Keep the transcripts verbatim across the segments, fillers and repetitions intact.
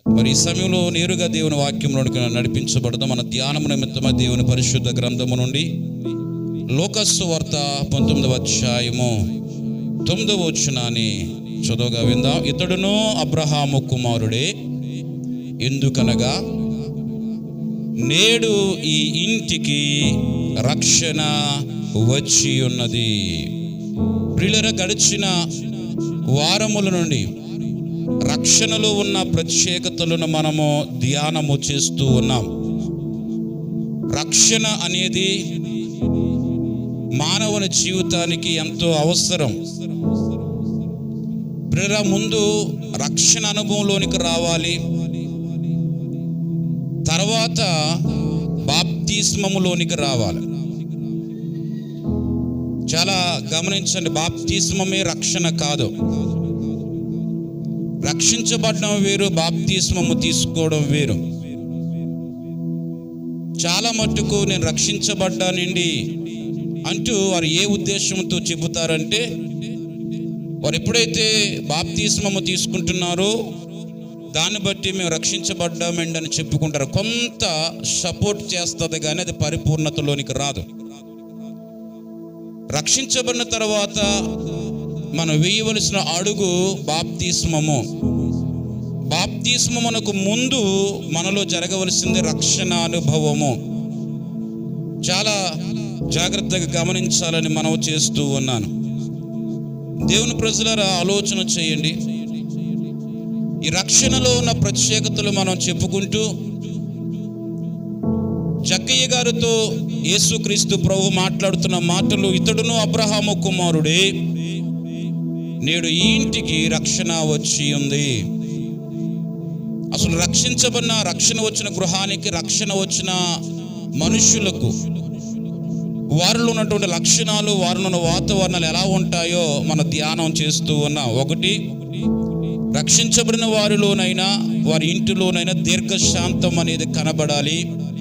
మరి ఈ సమయంలో నేరుగా దేవుని వాక్యంలోనికి నడిపించబడదాం. మన ధ్యానము నిమిత్తమై దేవుని పరిశుద్ధ గ్రంథము నుండి లోకస్సు వార్త పంతొమ్మిదవ అధ్యాయము తొమ్మిదవ వచనాన్ని చదువుగా విందాం. ఇతడును అబ్రహాము కుమారుడే, ఎందుకనగా నేడు ఈ ఇంటికి రక్షణ వచ్చి ఉన్నది. ప్రియులారా, గడిచిన వారముల నుండి రక్షణలో ఉన్న ప్రత్యేకతలను మనము ధ్యానము చేస్తూ ఉన్నాం. రక్షణ అనేది మానవుని జీవితానికి ఎంతో అవసరం. ప్రియులారా, ముందు రక్షణ అనుభవంలోనికి రావాలి, తర్వాత బాప్తిస్మములోనికి రావాలి. చాలా గమనించండి, బాప్తిస్మమే రక్షణ కాదు. రక్షించబడడం వేరు, బాప్తిస్మము తీసుకోవడం వేరు. చాలా మట్టుకు నేను రక్షించబడ్డానండి అంటూ వారు ఏ ఉద్దేశంతో చెబుతారంటే, వారు ఎప్పుడైతే బాప్తిస్మము తీసుకుంటున్నారో దాన్ని బట్టి మేము రక్షించబడ్డామండి అని చెప్పుకుంటారు. కొంత సపోర్ట్ చేస్తుంది కానీ అది పరిపూర్ణతలోనికి రాదు. రక్షించబడిన తర్వాత మనం వేయవలసిన అడుగు బాప్తిస్మము. బాప్తిస్మమునకు ముందు మనలో జరగవలసింది రక్షణ అనుభవము. చాలా జాగ్రత్తగా గమనించాలని మనం చేస్తూ ఉన్నాను. దేవుని ప్రజలారా, ఆలోచన చేయండి. ఈ రక్షణలో ఉన్న ప్రత్యేకతలు మనం చెప్పుకుంటూ జక్కయ్య గారితో యేసుక్రీస్తు ప్రభు మాట్లాడుతున్న మాటలు, ఇతడును అబ్రహాము కుమారుడే, నేడు ఈ ఇంటికి రక్షణ వచ్చి ఉంది. అసలు రక్షించబడిన, రక్షణ వచ్చిన గృహానికి, రక్షణ వచ్చిన మనుషులకు వారిలో ఉన్నటువంటి లక్షణాలు, వారిలో ఉన్న వాతావరణాలు ఎలా ఉంటాయో మన ధ్యానం చేస్తూ ఉన్నాం. ఒకటి, రక్షించబడిన వారిలోనైనా వారి ఇంటిలోనైనా దీర్ఘశాంతం అనేది కనబడాలి.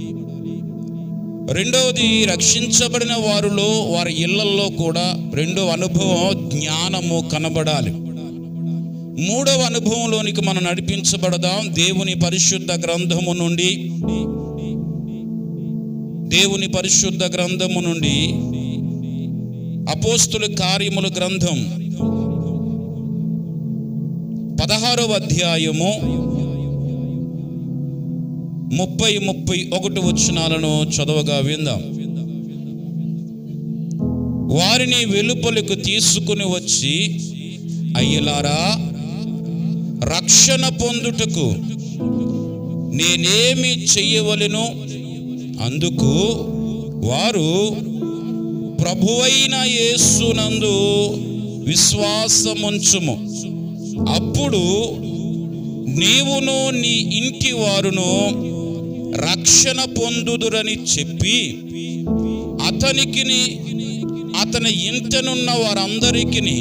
రెండవది, రక్షించబడిన వారిలో వారి ఇళ్లల్లో కూడా రెండవ అనుభవం జ్ఞానము కనబడాలి. మూడవ అనుభవంలోనికి మనం నడిపించబడదాం. దేవుని పరిశుద్ధ గ్రంథము నుండి దేవుని పరిశుద్ధ గ్రంథము నుండి అపోస్తుల కార్యముల గ్రంథం పదహారవ అధ్యాయము ముప్పై ముప్పై ఒకటి వచనాలను చదవగా విందాం. వారిని వెలుపలకు తీసుకుని వచ్చి, అయ్యలారా, రక్షణ పొందుటకు నేనేమి చెయ్యవలెను? అందుకు వారు, ప్రభువైన యేసునందు విశ్వాసముంచుము, అప్పుడు నీవును నీ ఇంటి వారును రక్షణ పొందుదురని చెప్పి అతనికిని అతని ఇంటనున్న వారందరికిని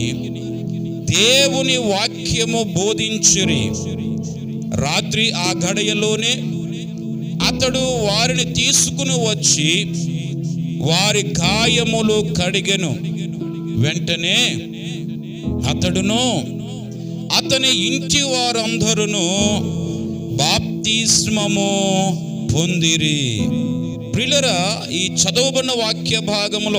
దేవుని వాక్యము బోధించిరి. రాత్రి ఆ గడియలోనే అతడు వారిని తీసుకుని వచ్చి వారి గాయములు కడిగెను. వెంటనే అతడును అతని ఇంటి వారందరూ బాప్తిస్మము పొందిరి. ప్రియులారా, ఈ చదవబడిన వాక్య భాగములో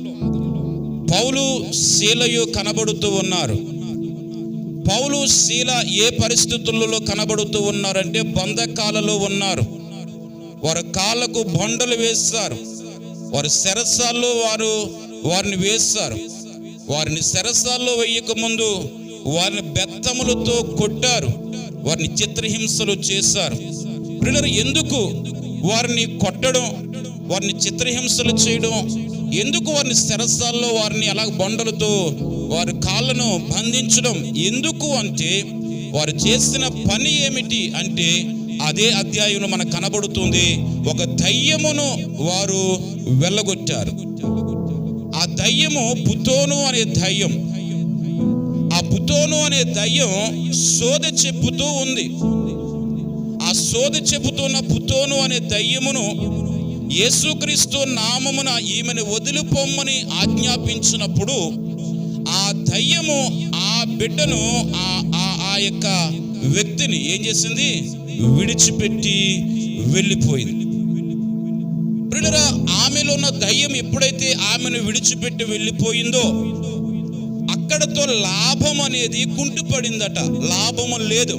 పౌలు శీలయు కనబడుతూ ఉన్నారు. పౌలు శీల ఏ పరిస్థితులలో కనబడుతూ ఉన్నారంటే, బంధకాలలో ఉన్నారు. వారి కాళ్ళకు బొండలు వేస్తారు. వారి శరసాల్లో వారు వారిని వేస్తారు. వారిని శరసాల్లో వేయక ముందు వారిని బెత్తములతో కొట్టారు. వారిని చిత్రహింసలు చేశారు. ప్రియులారా, ఎందుకు వారిని కొట్టడం, వారిని చిత్రహింసలు చేయడం, ఎందుకు వారిని శరసాల్లో వారిని అలా బొండలతో వారి కాళ్ళను బంధించడం ఎందుకు అంటే, వారు చేసిన పని ఏమిటి అంటే, అదే అధ్యాయంలో మనకు కనబడుతుంది. ఒక దయ్యమును వారు వెళ్ళగొట్టారు. ఆ దయ్యము పుతోను అనే దయ్యం. ఆ పుతోను అనే దయ్యం సోద చెప్పుతూ ఉంది. ఆ సోద చెప్పుతున్న పుతోను అనే దయ్యమును యేసుక్రీస్తు నామమున ఈమెను వదిలిపోమ్మని ఆజ్ఞాపించినప్పుడు, ఆ దయ్యము ఆ బిడ్డను ఆ ఆ యొక్క వ్యక్తిని ఏం చేసింది? విడిచిపెట్టి వెళ్ళిపోయింది. ప్రియులారా, ఆమెలో ఉన్న దయ్యం ఎప్పుడైతే ఆమెను విడిచిపెట్టి వెళ్ళిపోయిందో అక్కడతో లాభం అనేది కుంటుపడిందట. లాభము లేదు.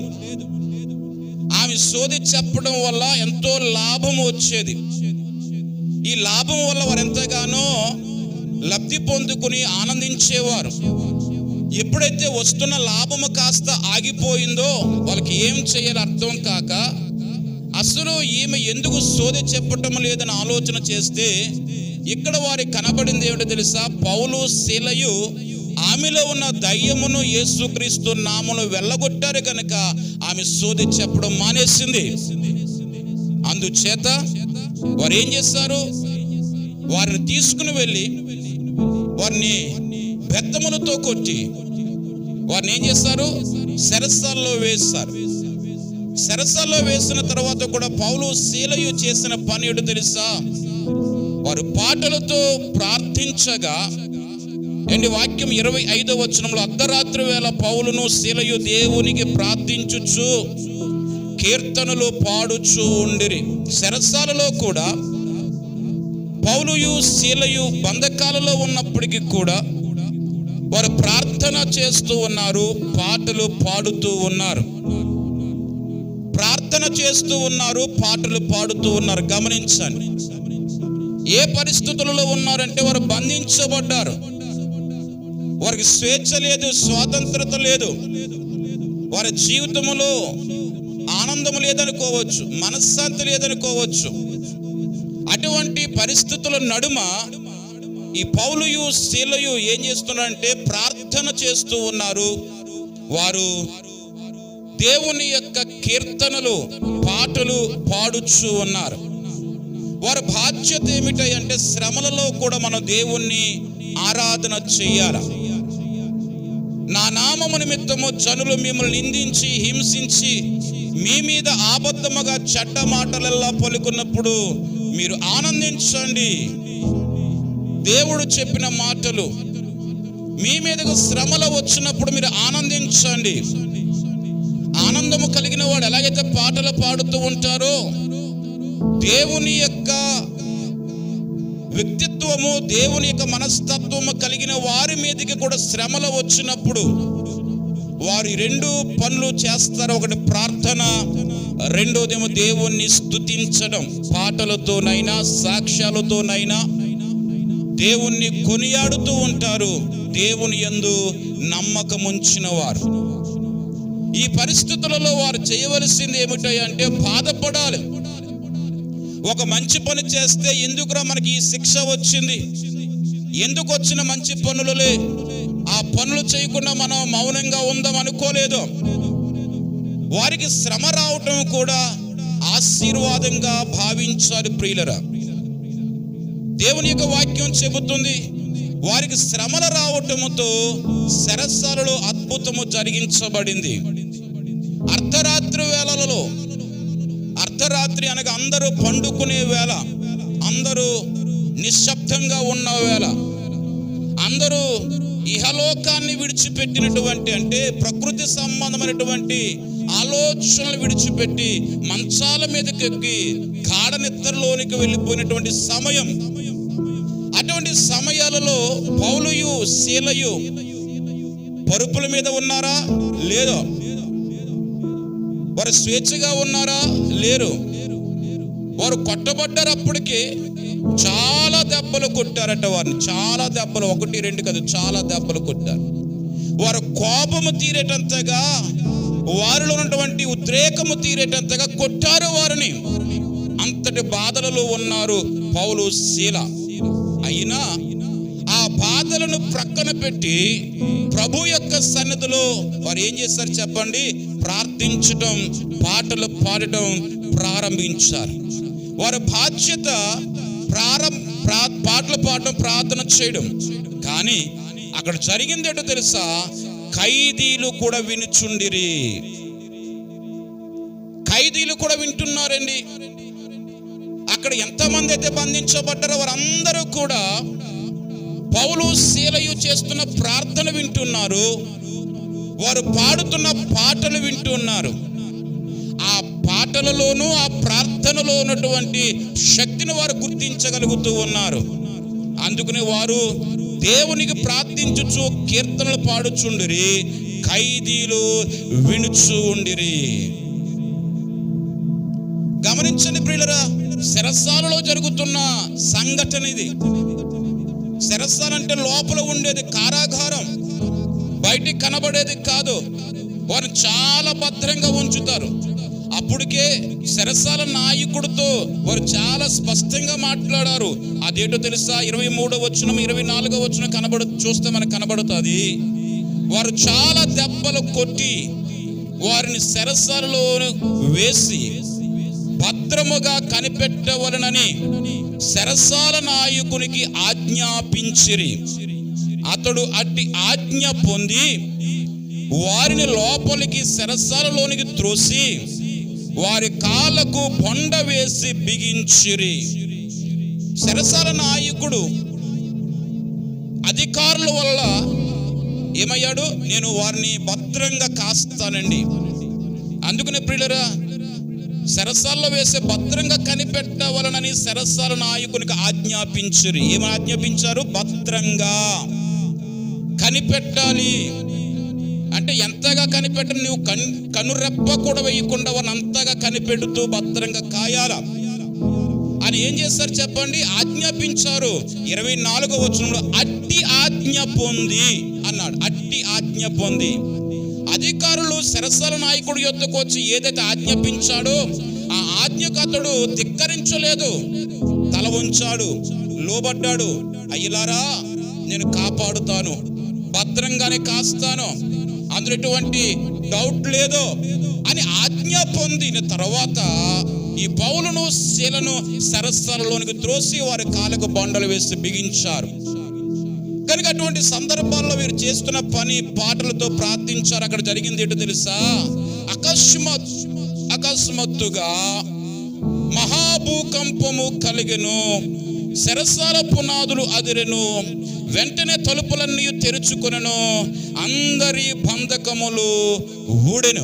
ఆమె సోది చెప్పడం వల్ల ఎంతో లాభం వచ్చేది. ఈ లాభం వల్ల వారు ఎంతగానో లబ్ధి పొందుకుని ఆనందించేవారు. ఎప్పుడైతే వస్తున్న లాభము కాస్త ఆగిపోయిందో వాళ్ళకి ఏం చేయాలో అర్థం కాక అసలు ఈమె ఎందుకు సోది చెప్పటం లేదని ఆలోచన చేస్తే ఇక్కడ వారికి కనబడింది ఏమిటో తెలుసా? పౌలు శీలయు ఆమెలో ఉన్న దయ్యమును యేసుక్రీస్తు నామములో వెళ్ళగొట్టారు కనుక ఆమె సోది చెప్పడం మానేసింది. అందుచేత వారు ఏం చేస్తారు? వారిని తీసుకుని వెళ్ళి వారిని బెత్తములతో కొట్టి వారిని ఏం చేస్తారు? చెరసాల్లో వేస్తారు. చెరసాల్లో వేసిన తర్వాత కూడా పౌలు శీలయు చేసిన పని ఏంటో తెలుసా? వారు పాటలతో ప్రార్థించగా ఏంటి వాక్యం ఇరవై ఐదో వచనంలో, అర్ధరాత్రి వేళ పౌలును శీలయు దేవునికి ప్రార్థించుచు కీర్తనలు పాడుచు ఉండిరి. చెరసాలలో కూడా పౌలుయు శీలయు బంధకాలలో ఉన్నప్పటికీ కూడా వారు ప్రార్థన చేస్తూ ఉన్నారు, పాటలు పాడుతూ ఉన్నారు. ప్రార్థన చేస్తూ ఉన్నారు, పాటలు పాడుతూ ఉన్నారు. గమనించండి, ఏ పరిస్థితులలో ఉన్నారంటే వారు బంధించబడ్డారు. వారికి స్వేచ్ఛ లేదు, స్వాతంత్రత లేదు, వారి జీవితంలో ఆనందం లేదనుకోవచ్చు, మనశ్శాంతి లేదనుకోవచ్చు. అటువంటి పరిస్థితుల నడుమ ఈ పౌలుయు శీలయు ఏం చేస్తున్నారంటే ప్రార్థన చేస్తూ ఉన్నారు. వారు దేవుని యొక్క కీర్తనలు పాటలు పాడుచూ ఉన్నారు. వారి బాధ్యత ఏమిటంటే శ్రమలలో కూడా మనం దేవుణ్ణి ఆరాధన చేయాలి. నా నామము నిమిత్తము జనులు మిమ్మల్ని నిందించి హింసించి మీ మీద ఆబద్ధముగా చెడ్డ మాటలెల్లా పలుకున్నప్పుడు మీరు ఆనందించండి. దేవుడు చెప్పిన మాటలు మీ మీదకు శ్రమలు వచ్చినప్పుడు మీరు ఆనందించండి. ఆనందము కలిగిన వాడు ఎలాగైతే పాటలు పాడుతూ ఉంటారో దేవుని యొక్క వ్యక్తిత్వము, దేవుని యొక్క మనస్తత్వము కలిగిన వారి మీదకి కూడా శ్రమలు వచ్చినప్పుడు వారు రెండు పనులు చేస్తారు. ఒకటి ప్రార్థన, రెండోదేమో దేవుణ్ణి స్తుతించడం. పాటలతోనైనా సాక్ష్యాలతోనైనా దేవుణ్ణి కొనియాడుతూ ఉంటారు. దేవుని యందు నమ్మకం ఉంచిన వారు ఈ పరిస్థితులలో వారు చేయవలసింది ఏమిటంటే బాధపడాలి. ఒక మంచి పని చేస్తే ఎందుకురా మనకి ఈ శిక్ష వచ్చింది, ఎందుకు వచ్చిన మంచి పనులలే, ఆ పనులు చేయకుండా మనం మౌనంగా ఉందాం అనుకోలేదు. వారికి శ్రమ రావటం కూడా ఆశీర్వాదంగా భావించాలి. ప్రియులరా, దేవుని యొక్క వాక్యం చెబుతుంది వారికి శ్రమలు రావటముతో చెరసాలలో అద్భుతము జరిగించబడింది. అర్ధరాత్రి వేళలలో, అర్ధరాత్రి అనగా అందరూ పండుకునే వేళ, అందరూ నిశ్శబ్దంగా ఉన్న వేళ, అందరూ ఇహలోకాన్ని విడిచిపెట్టినటువంటి అంటే ప్రకృతి సంబంధమైనటువంటి ఆలోచనలు విడిచిపెట్టి మంచాల మీదకి ఎక్కి గాఢ నిద్రలోనికి వెళ్ళిపోయినటువంటి సమయం. అటువంటి సమయాలలో పౌలుయు శీలయు పరుపుల మీద ఉన్నారా? లేదు. వారు స్వేచ్ఛగా ఉన్నారా? లేరు. వారు కొట్టబడ్డారు. అప్పటికే చాలా దెబ్బలు కొట్టారట వారిని. చాలా దెబ్బలు, ఒకటి రెండు కాదు, చాలా దెబ్బలు కొట్టారు. వారు కోపము తీరేటంతగా, వారిలో ఉన్నటువంటి ఉద్రేకము తీరేటంతగా కొట్టారు వారిని. అంతటి బాధలలో ఉన్నారు పౌలు శీల. అయినా ఆ బాధలను ప్రక్కన పెట్టి ప్రభు యొక్క సన్నిధిలో వారు ఏం చేస్తారు చెప్పండి? ప్రార్థించటం, పాటలు పాడటం ప్రారంభించారు. వారి బాధ్యత ప్రారంభ పాటలు పాడటం, ప్రార్థన చేయడం. కానీ అక్కడ జరిగింది ఏంటో తెలుసా? ఖైదీలు కూడా వినుచుండిరి. ఖైదీలు కూడా వింటున్నారండి. అక్కడ ఎంతమంది అయితే బంధించబడ్డారో వారందరూ కూడా పౌలు శీలయు చేస్తున్న ప్రార్థన వింటున్నారు. వారు పాడుతున్న పాటలు వింటున్నారు. ఆ పాటలలోనూ ఆ ప్రార్థనలో ఉన్నటువంటి శక్తిని వారు గుర్తించగలుగుతూ ఉన్నారు. అందుకని వారు దేవునికి ప్రార్థించుచు కీర్తనలు పాడుచుండిరి, ఖైదీలు వినుచు ఉండిరి. గమనించండి ప్రియులరా, చెరసాలలో జరుగుతున్న సంఘటన ఇది. చెరసాల అంటే లోపల ఉండేది కారాగారం, బయటికి కనబడేది కాదు. వారు చాలా భద్రంగా ఉంచుతారు. అప్పటికే చెరసాల నాయకుడితో వారు చాలా స్పష్టంగా మాట్లాడారు. అదేటో తెలుసా? ఇరవై మూడో వచనం ఇరవై నాలుగో వచనం కనబడు చూస్తే మనకు కనబడుతుంది. వారు చాలా దెబ్బలు కొట్టి వారిని చెరసాలలో వేసి భద్రముగా కనిపెట్టవలనని చెరసాల నాయకునికి ఆజ్ఞాపించిరి. అతడు అట్టి ఆజ్ఞ పొంది వారిని లోపలికి చెరసాలలోనికి త్రోసి వారి కాళ్ళకు బొండ వేసి బిగించిరి. చెరసాల నాయకుడు అధికారుల వల్ల ఏమయ్యాడు? నేను వారిని భద్రంగా కాస్తానండి. అందుకనే ప్రియులరా, చెరసాల్లో వేసే భద్రంగా కనిపెట్టవలనని చెరసాల నాయకునికి ఆజ్ఞాపించిరి. ఏమని ఆజ్ఞాపించారు? భద్రంగా కనిపెట్టాలి. అంటే ఎంతగా కనిపెట్టాలి? నువ్వు కన్ కనురెప్ప కూడా వేయకుండా వారిని అంతగా కనిపెడుతూ భద్రంగా కాయాల అని ఏం చేస్తారు చెప్పండి? ఆజ్ఞాపించారు. ఇరవై నాలుగో వచనంలో అట్టి ఆజ్ఞ పొంది అన్నాడు. అట్టి ఆజ్ఞ పొంది అధికారులు చెరసాల నాయకుడి యొద్దకు వచ్చి ఏదైతే ఆజ్ఞాపించాడో ఆ ఆజ్ఞకు అతడు ధిక్కరించలేదు, తల ఉంచాడు, లోబడ్డాడు. అయ్యలారా, నేను కాపాడుతాను, భద్రంగానే కాస్తాను, అందులో ఎటువంటి డౌట్ లేదు అని ఆజ్ఞ పొందిన తర్వాత ఈ పౌలును శీలను చెరసాలలోనికి త్రోసి వారి కాళ్ళకు బండలు వేసి బిగించారు. కనుక అటువంటి సందర్భాల్లో వీరు చేస్తున్న పని పాటలతో ప్రార్థించారు. అక్కడ జరిగింది ఏంటో తెలుసా? అకస్మాత్ అకస్మాత్తుగా మహాభూకంపము కలిగెను, చెరసాల పునాదులు అదిరెను, వెంటనే తలుపులన్నీ తెరుచుకొనెను, అందరి బంధకములు ఊడెను.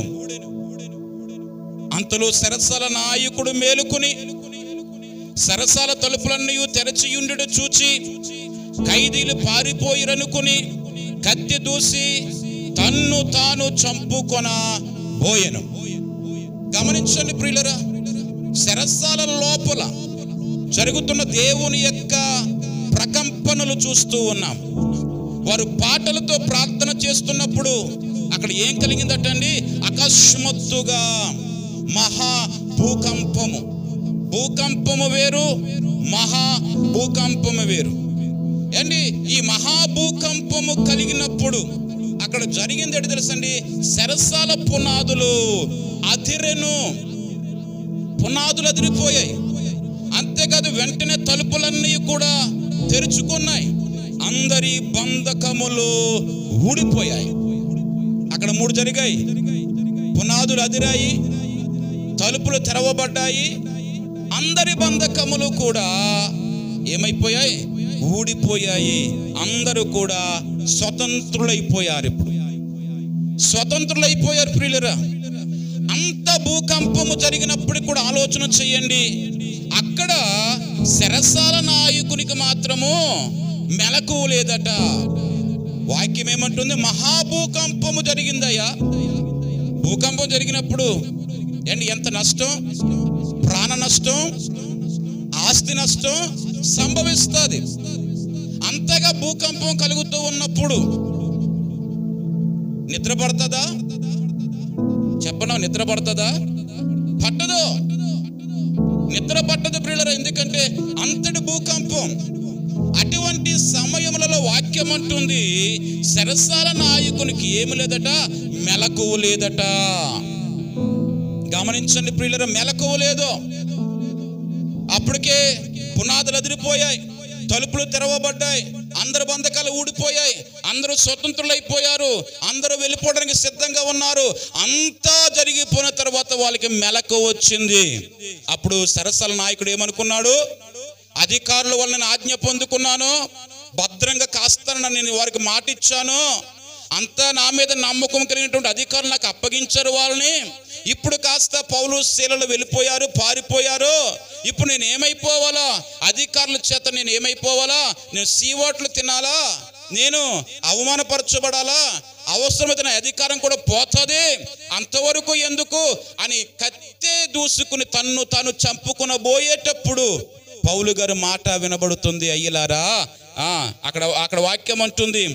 అంతలో చెరసాల నాయకుడు మేలుకుని చెరసాల తలుపులన్నీ తెరచి ఉండుట చూచి ఖైదీలు పారిపోయిరనుకుని కత్తి దూసి తన్ను తాను చంపుకొన బోయెను. గమనించండి ప్రియులరా, చెరసాల లోపల జరుగుతున్న దేవుని యొక్క ప్రకంపనలు చూస్తూ ఉన్నాం. వారు పాటలతో ప్రార్థన చేస్తున్నప్పుడు అక్కడ ఏం కలిగిందటండి? అకస్మాత్తుగా మహా భూకంపము. భూకంపము వేరు, మహా భూకంపము వేరు అండి. ఈ మహాభూకంపము కలిగినప్పుడు అక్కడ జరిగింది ఏంటి తెలుసండి? చెరసాల పునాదులు అదిరెను, పునాదులు అదిరిపోయాయి. అంతేకాదు వెంటనే తలుపులన్నీ కూడా తెరుచుకున్నాయి, అందరి బంధకములు ఊడిపోయాయి. అక్కడ మూడు జరిగాయి. పునాదులు అదిరాయి, తలుపులు తెరవబడ్డాయి, అందరి బంధకములు కూడా ఏమైపోయాయి? ఊడిపోయాయి. అందరూ కూడా స్వతంత్రులైపోయారు. ఇప్పుడు స్వతంత్రులైపోయారు ప్రియులరా. అంత భూకంపము జరిగినప్పుడు కూడా ఆలోచన చేయండి, అక్కడ చెరసాల నాయకునికి మాత్రము మెలకువ లేదట. వాక్యం ఏమంటుంది? మహాభూకంపము జరిగిందయ్యా. భూకంపం జరిగినప్పుడు ఏంటి? ఎంత నష్టం, ప్రాణ నష్టం, ఆస్తి నష్టం సంభవిస్తుంది. అంతగా భూకంపం కలుగుతూ ఉన్నప్పుడు నిద్ర పడుతుందా? చెప్పను, నిద్ర పడుతుందా? పట్టదు, నిద్ర పట్టదు ప్రియులరా. ఎందుకంటే అంతటి భూకంపం. అటువంటి సమయములలో వాక్యం అంటుంది చెరసాల నాయకునికి ఏమి లేదట? మెలకువ లేదట. గమనించండి ప్రియులరా, మెలకువ లేదు. అప్పటికే పునాదులు అదిరిపోయాయి, తలుపులు తెరవబడ్డాయి, అందరు బంధకాలు ఊడిపోయాయి, అందరూ స్వతంత్రులైపోయారు, అందరూ వెళ్ళిపోవడానికి సిద్ధంగా ఉన్నారు. అంతా జరిగిపోయిన తర్వాత వాళ్ళకి మెలకు వచ్చింది. అప్పుడు చెరసాల నాయకుడు ఏమనుకున్నాడు? అధికారుల వల్ల నేను ఆజ్ఞ పొందుకున్నాను, భద్రంగా కాస్తానని నేను వారికి మాట ఇచ్చాను, అంతా నా మీద నమ్మకం కలిగినటువంటి అధికారులు నాకు అప్పగించారు వాళ్ళని. ఇప్పుడు కాస్త పౌలు శీలలు వెళ్ళిపోయారు, పారిపోయారు. ఇప్పుడు నేను ఏమైపోవాలా? అధికారుల చేత నేను ఏమైపోవాలా? నేను సీవోట్లు తినాలా? నేను అవమానపరచబడాలా? అవసరమైతే నా అధికారం కూడా పోతుంది. అంతవరకు ఎందుకు అని కత్తే దూసుకుని తన్ను తాను చంపుకున పోయేటప్పుడు పౌలు గారి మాట వినబడుతుంది. అయ్యలారా, అక్కడ అక్కడ వాక్యం అంటుంది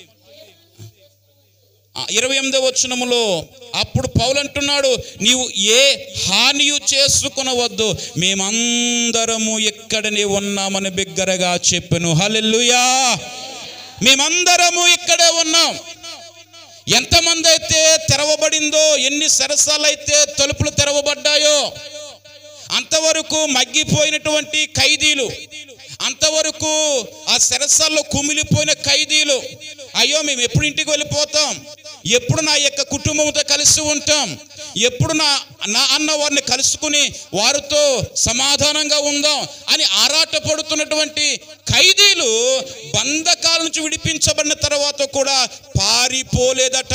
ఇరవై ఎనిమిదవ వచనములో, అప్పుడు పౌలు అంటున్నాడు, నీవు ఏ హానియు చేసుకునవద్దు, మేమందరము ఇక్కడనే ఉన్నామని బిగ్గరగా చెప్పెను. హల్లెలూయా. మేమందరము ఇక్కడే ఉన్నాం. ఎంతమంది అయితే తెరవబడిందో, ఎన్ని సరసాలు అయితే తలుపులు తెరవబడ్డాయో, అంతవరకు మగ్గిపోయినటువంటి ఖైదీలు, అంతవరకు ఆ సరసాల్లో కుమిలిపోయిన ఖైదీలు, అయ్యో మేము ఎప్పుడు ఇంటికి వెళ్ళిపోతాం, ఎప్పుడు నా యొక్క కుటుంబంతో కలిసి ఉంటాం, ఎప్పుడు నా నా అన్న వారిని కలుసుకుని వారితో సమాధానంగా ఉందాం అని ఆరాటపడుతున్నటువంటి ఖైదీలు బంధకాల నుంచి విడిపించబడిన తర్వాత కూడా పారిపోలేదట.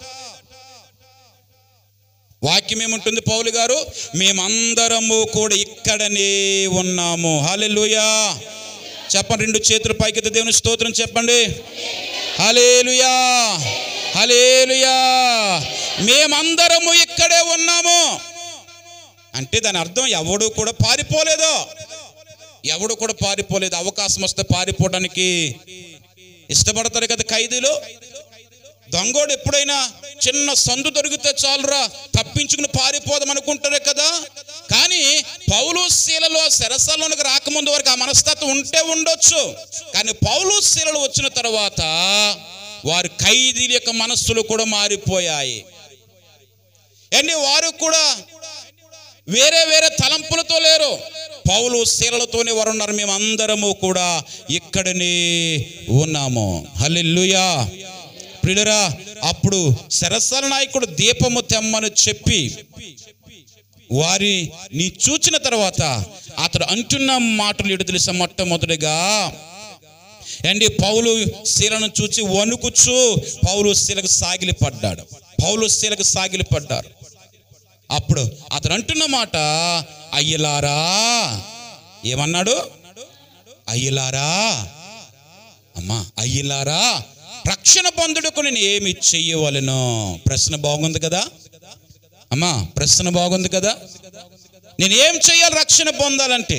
వాక్యం ఏముంటుంది పౌలు గారు? మేమందరము కూడా ఇక్కడనే ఉన్నాము. హల్లెలూయా. చెప్పండి, రెండు చేతులు పైకెత్తి దేవుని స్తోత్రం చెప్పండి. హల్లెలూయా, హల్లెలూయా. మేమందరము ఇక్కడే ఉన్నాము అంటే దాని అర్థం ఎవడు కూడా పారిపోలేదు, ఎవడు కూడా పారిపోలేదు. అవకాశం వస్తే పారిపోవడానికి ఇష్టపడతారు కదా ఖైదీలు. దొంగోడు ఎప్పుడైనా చిన్న సందు దొరికితే చాలురా తప్పించుకుని పారిపోదాం అనుకుంటారే కదా. కానీ పౌలు శీలలో సరసాల్లోనికి రాకముందు వరకు ఆ మనస్తత్వం ఉంటే ఉండొచ్చు. కానీ పౌలు శీలలు వచ్చిన తర్వాత వారి ఖైదీల యొక్క మనస్సులు కూడా మారిపోయాయి. అండి వారు కూడా వేరే వేరే తలంపులతో లేరు, పౌలు శీలలతోనే వారు ఉన్నారు. మేము అందరము కూడా ఇక్కడనే ఉన్నాము. హల్లెలూయా. ప్రియులారా, అప్పుడు సరసాల నాయకుడు దీపము తెమ్మని చెప్పి వారి నీ చూచిన తర్వాత అతడు అంటున్న మాటలు ఎటు తెలుసా? మొట్టమొదటిగా అండి పౌలు శీలను చూచి వణుకుచు పౌలు శీలకు సాగిలి పడ్డాడు. పౌలు శీలకు సాగిలి పడ్డారు. అప్పుడు అతడు అంటున్న మాట, అయ్యలారా. ఏమన్నాడు? అయ్యలారా, అమ్మా అయ్యలారా, రక్షణ పొందుటకు నేను ఏమి చెయ్యవలెను? ప్రశ్న బాగుంది కదా అమ్మా, ప్రశ్న బాగుంది కదా. నేను ఏం చెయ్యాలి రక్షణ పొందాలంటే?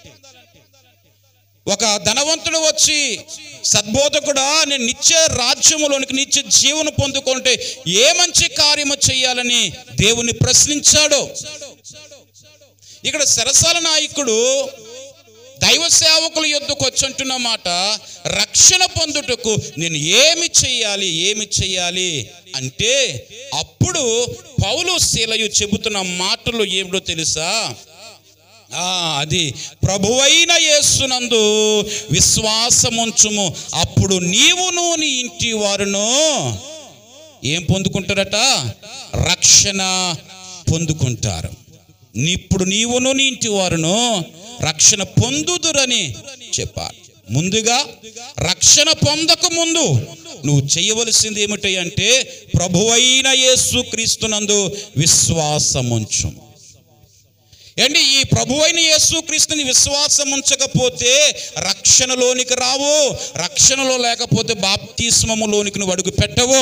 ఒక ధనవంతుడు వచ్చి, సద్బోధకుడా నేను నిత్య రాజ్యములోనికి నిత్య జీవనం పొందుకుంటే ఏ మంచి కార్యము చెయ్యాలని దేవుని ప్రశ్నించాడు. ఇక్కడ సరసాల నాయకుడు దైవ సేవకుల యొద్దకు వచ్చి అంటున్న మాట, రక్షణ పొందుటకు నేను ఏమి చెయ్యాలి ఏమి చెయ్యాలి అంటే, అప్పుడు పౌలు శీలయు చెబుతున్న మాటలు ఏమిటో తెలుసా? అది ప్రభువైన యేసునందు విశ్వాసముంచుము, అప్పుడు నీవును నీ ఇంటి వారును ఏం పొందుకుంటారట? రక్షణ పొందుకుంటారు. ఇప్పుడు నీవును నీ ఇంటి వారును రక్షణ పొందుదురని చెప్పాలి. ముందుగా రక్షణ పొందక ముందు నువ్వు చేయవలసింది ఏమిటి అంటే, ప్రభువైన యేసు క్రీస్తునందు విశ్వాసముంచు. ఏంటి? ఈ ప్రభువైన యేసు క్రీస్తుని విశ్వాసం ఉంచకపోతే రక్షణలోనికి రావు. రక్షణలో లేకపోతే బాప్తిస్మములోనికి నువ్వు అడుగు పెట్టవు.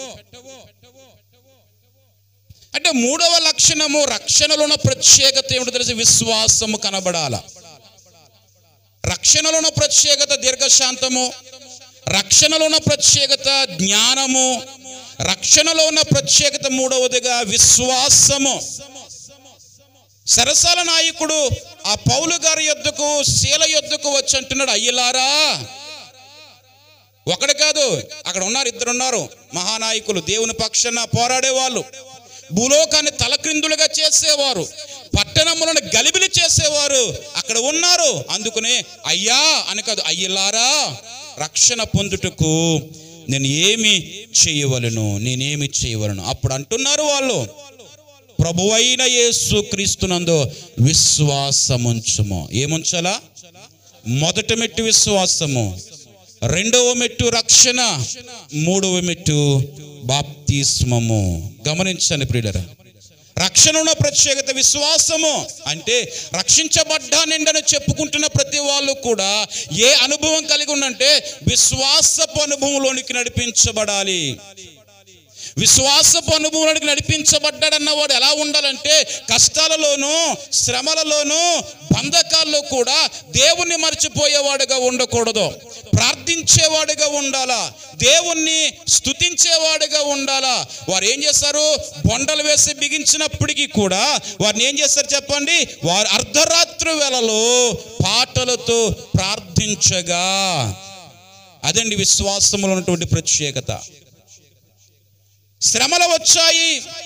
అంటే మూడవ లక్షణము, రక్షణలో ఉన్న ప్రత్యేకత ఏమిటో తెలిసి విశ్వాసము కనబడాల. రక్షణలో ఉన్న ప్రత్యేకత దీర్ఘశాంతము, రక్షణలో ఉన్న ప్రత్యేకత జ్ఞానము, రక్షణలో ఉన్న ప్రత్యేకత మూడవదిగా విశ్వాసము. సరసాల నాయకుడు ఆ పౌలు గారి యొద్దకు శీల యొద్దకు వచ్చి అంటున్నాడు, అయ్యలారా. ఒకడు కాదు, అక్కడ ఉన్నారు, ఇద్దరున్నారు మహానాయకులు, దేవుని పక్షాన పోరాడేవాళ్ళు, భూలోకాన్ని తలక్రిందులుగా చేసేవారు, పట్టణములను గలిబిలి చేసేవారు అక్కడ ఉన్నారు. అందుకనే అయ్యా అని కాదు, అయ్యలారా, రక్షణ పొందుటకు నేను ఏమి చేయవలను, నేనేమి చేయవలను. అప్పుడు అంటున్నారు వాళ్ళు, ప్రభువైన యేసు క్రీస్తునందు విశ్వాసముంచుము. ఏముంచాలా? మొదటి మెట్టు విశ్వాసము, రెండవ మెట్టు రక్షణ, మూడవ మెట్టు బాప్తిస్మము. గమనించండి ప్రియులారా, రక్షణ ఉన్న ప్రత్యేకత విశ్వాసము. అంటే రక్షించబడ్డానండి చెప్పుకుంటున్న ప్రతి వాళ్ళు కూడా ఏ అనుభవం కలిగి ఉండంటే విశ్వాసపు అనుభవంలోనికి నడిపించబడాలి. విశ్వాసపు అనుభవంలోనికి నడిపించబడ్డాడన్నవాడు ఎలా ఉండాలంటే కష్టాలలోనూ శ్రమలలోనూ బంధకాల్లో కూడా దేవుణ్ణి మర్చిపోయేవాడుగా ఉండకూడదు, ప్రార్థించేవాడుగా ఉండాలా, దేవుణ్ణి స్తుతించేవాడుగా ఉండాలా. వారు ఏం చేస్తారు? బొండలు వేసి బిగించినప్పటికీ కూడా వారిని ఏం చేస్తారు చెప్పండి? వారు అర్ధరాత్రి వేళలో పాటలతో ప్రార్థించగా. అదండి విశ్వాసములో ఉన్నటువంటి ప్రత్యేకత. శ్రమలు వచ్చాయి,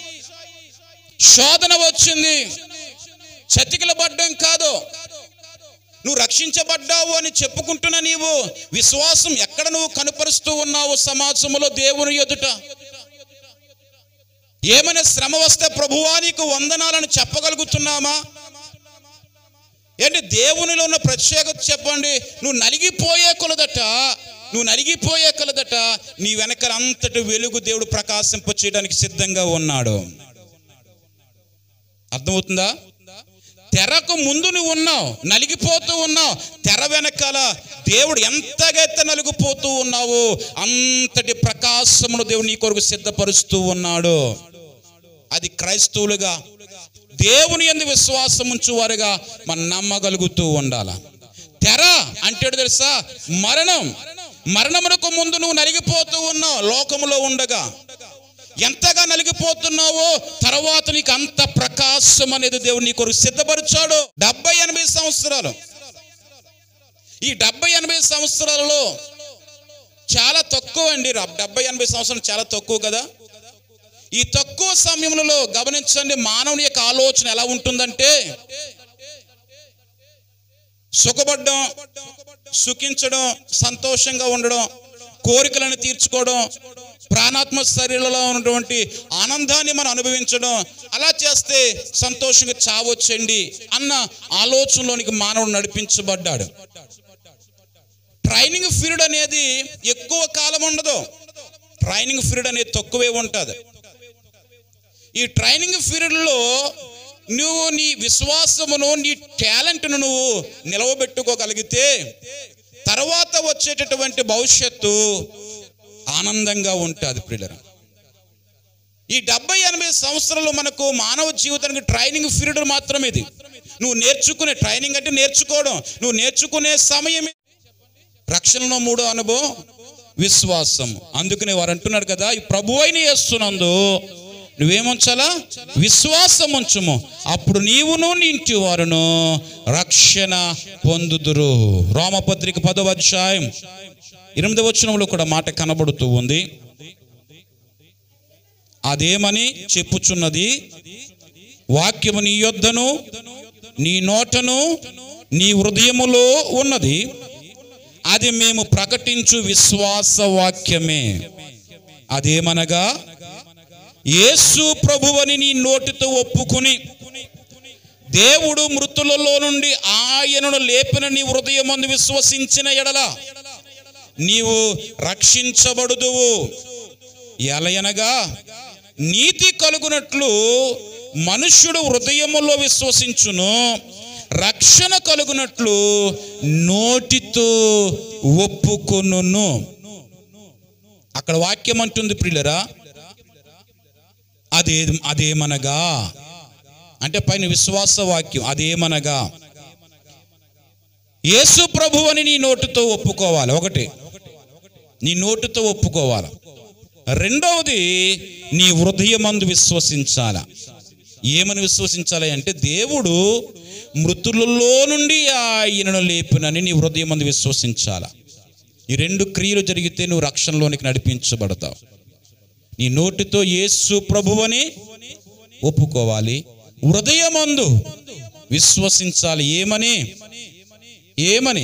శోధన వచ్చింది, చతికిలబడ్డం కాదు. నువ్వు రక్షించబడ్డావు అని చెప్పుకుంటున్న నీవు విశ్వాసం ఎక్కడ నువ్వు కనపరుస్తూ ఉన్నావు సమాజంలో దేవుని ఎదుట? ఏమైనా శ్రమ వస్తే ప్రభువా నీకు వందనాలను చెప్పగలుగుతున్నామా? ఏంటి దేవునిలో ఉన్న ప్రత్యేకత చెప్పండి. నువ్వు నలిగిపోయే కొలదట, నువ్వు నలిగిపోయే కలదట నీ వెనకాల అంతటి వెలుగు దేవుడు ప్రకాశింప చేయడానికి సిద్ధంగా ఉన్నాడు. అర్థమవుతుందా? తెరకు ముందు నువ్వు ఉన్నావు, నలిగిపోతూ ఉన్నావు. తెర వెనకాల దేవుడు ఎంతగైతే నలిగిపోతూ ఉన్నావో అంతటి ప్రకాశమును దేవుడు నీ కొరకు సిద్ధపరుస్తూ ఉన్నాడు. అది క్రైస్తవులుగా దేవుని యందు విశ్వాసం ఉంచువారుగా మనం నమ్మగలుగుతూ ఉండాల. తెర అంటే తెలుసా? మరణం. మరణమునకు ముందు నువ్వు నలిగిపోతూ ఉన్నావు లోకములో ఉండగా. ఎంతగా నలిగిపోతున్నావో తర్వాత నీకు అంత ప్రకాశం అనేది దేవుడు నీ కొరకు సిద్ధపరిచాడు. డెబ్బై ఎనభై సంవత్సరాలు ఈ డెబ్బై ఎనభై సంవత్సరాలలో చాలా తక్కువ అండి. డెబ్బై ఎనభై సంవత్సరాలు చాలా తక్కువ కదా. ఈ తక్కువ సమయంలో గమనించండి, మానవుని యొక్క ఆలోచన ఎలా ఉంటుందంటే సుఖపడడం, సుఖించడం, సంతోషంగా ఉండడం, కోరికలను తీర్చుకోవడం, ప్రాణాత్మ శరీరంలో ఉన్నటువంటి ఆనందాన్ని మనం అనుభవించడం, అలా చేస్తే సంతోషంగా చావొచ్చండి అన్న ఆలోచనలోనికి మానవుడు నడిపించబడ్డాడు. ట్రైనింగ్ పీరియడ్ అనేది ఎక్కువ కాలం ఉండదు, ట్రైనింగ్ పీరియడ్ అనేది తక్కువే ఉంటుంది. ఈ ట్రైనింగ్ పీరియడ్లో నువ్వు నీ విశ్వాసమును, నీ టాలెంట్ను నువ్వు నిలవబెట్టుకోగలిగితే తర్వాత వచ్చేటటువంటి భవిష్యత్తు ఆనందంగా ఉంటుంది ప్రియులారా. ఈ డెబ్బై ఎనభై సంవత్సరాలు మనకు మానవ జీవితానికి ట్రైనింగ్ పీరియడ్ మాత్రమే. ఇది నువ్వు నేర్చుకునే ట్రైనింగ్ అంటే నేర్చుకోవడం, నువ్వు నేర్చుకునే సమయమే. రక్షణలో మూడో అనుభవం విశ్వాసం. అందుకనే వారు అంటున్నారు కదా, ఈ ప్రభు అయిన యేసునందు నువ్వేముంచాలా? విశ్వాసం ఉంచుము, అప్పుడు నీవును నీ ఇంటి వారును రక్షణ పొందుదురు. రోమపత్రిక పదవ అధ్యాయం ఎనిమిదవ వచనంలో కూడా మాట కనబడుతూ ఉంది. అదేమని చెప్పుచున్నది, వాక్యము నీ యొద్దను నీ నోటను నీ హృదయములో ఉన్నది, అది మేము ప్రకటించు విశ్వాస వాక్యమే. అదేమనగా యేసు ప్రభువని నీ నోటితో ఒప్పుకుని దేవుడు మృతులలో నుండి ఆయనను లేపిన నీ హృదయమందు విశ్వసించిన ఎడల నీవు రక్షించబడుదువు. ఎలయనగా నీతి కలుగునట్లు మనుష్యుడు హృదయములో విశ్వసించును, రక్షణ కలుగునట్లు నోటితో ఒప్పుకొనును. అక్కడ వాక్యం అంటుంది ప్రియులరా, అదే అదేమనగా అంటే పైన విశ్వాస వాక్యం. అదేమనగా యేసు ప్రభువని నీ నోటితో ఒప్పుకోవాలి. ఒకటి, నీ నోటితో ఒప్పుకోవాలి. రెండవది, నీ హృదయమందు విశ్వసించాల. ఏమని విశ్వసించాలి అంటే దేవుడు మృతులలో నుండి ఆయనను లేపినని నీ హృదయమందు విశ్వసించాల. ఈ రెండు క్రియలు జరిగితే నువ్వు రక్షణలోనికి నడిపించబడతావు. నీ నోటితో యేసు ప్రభువని ఒప్పుకోవాలి, హృదయమందు విశ్వసించాలి. ఏమని ఏమని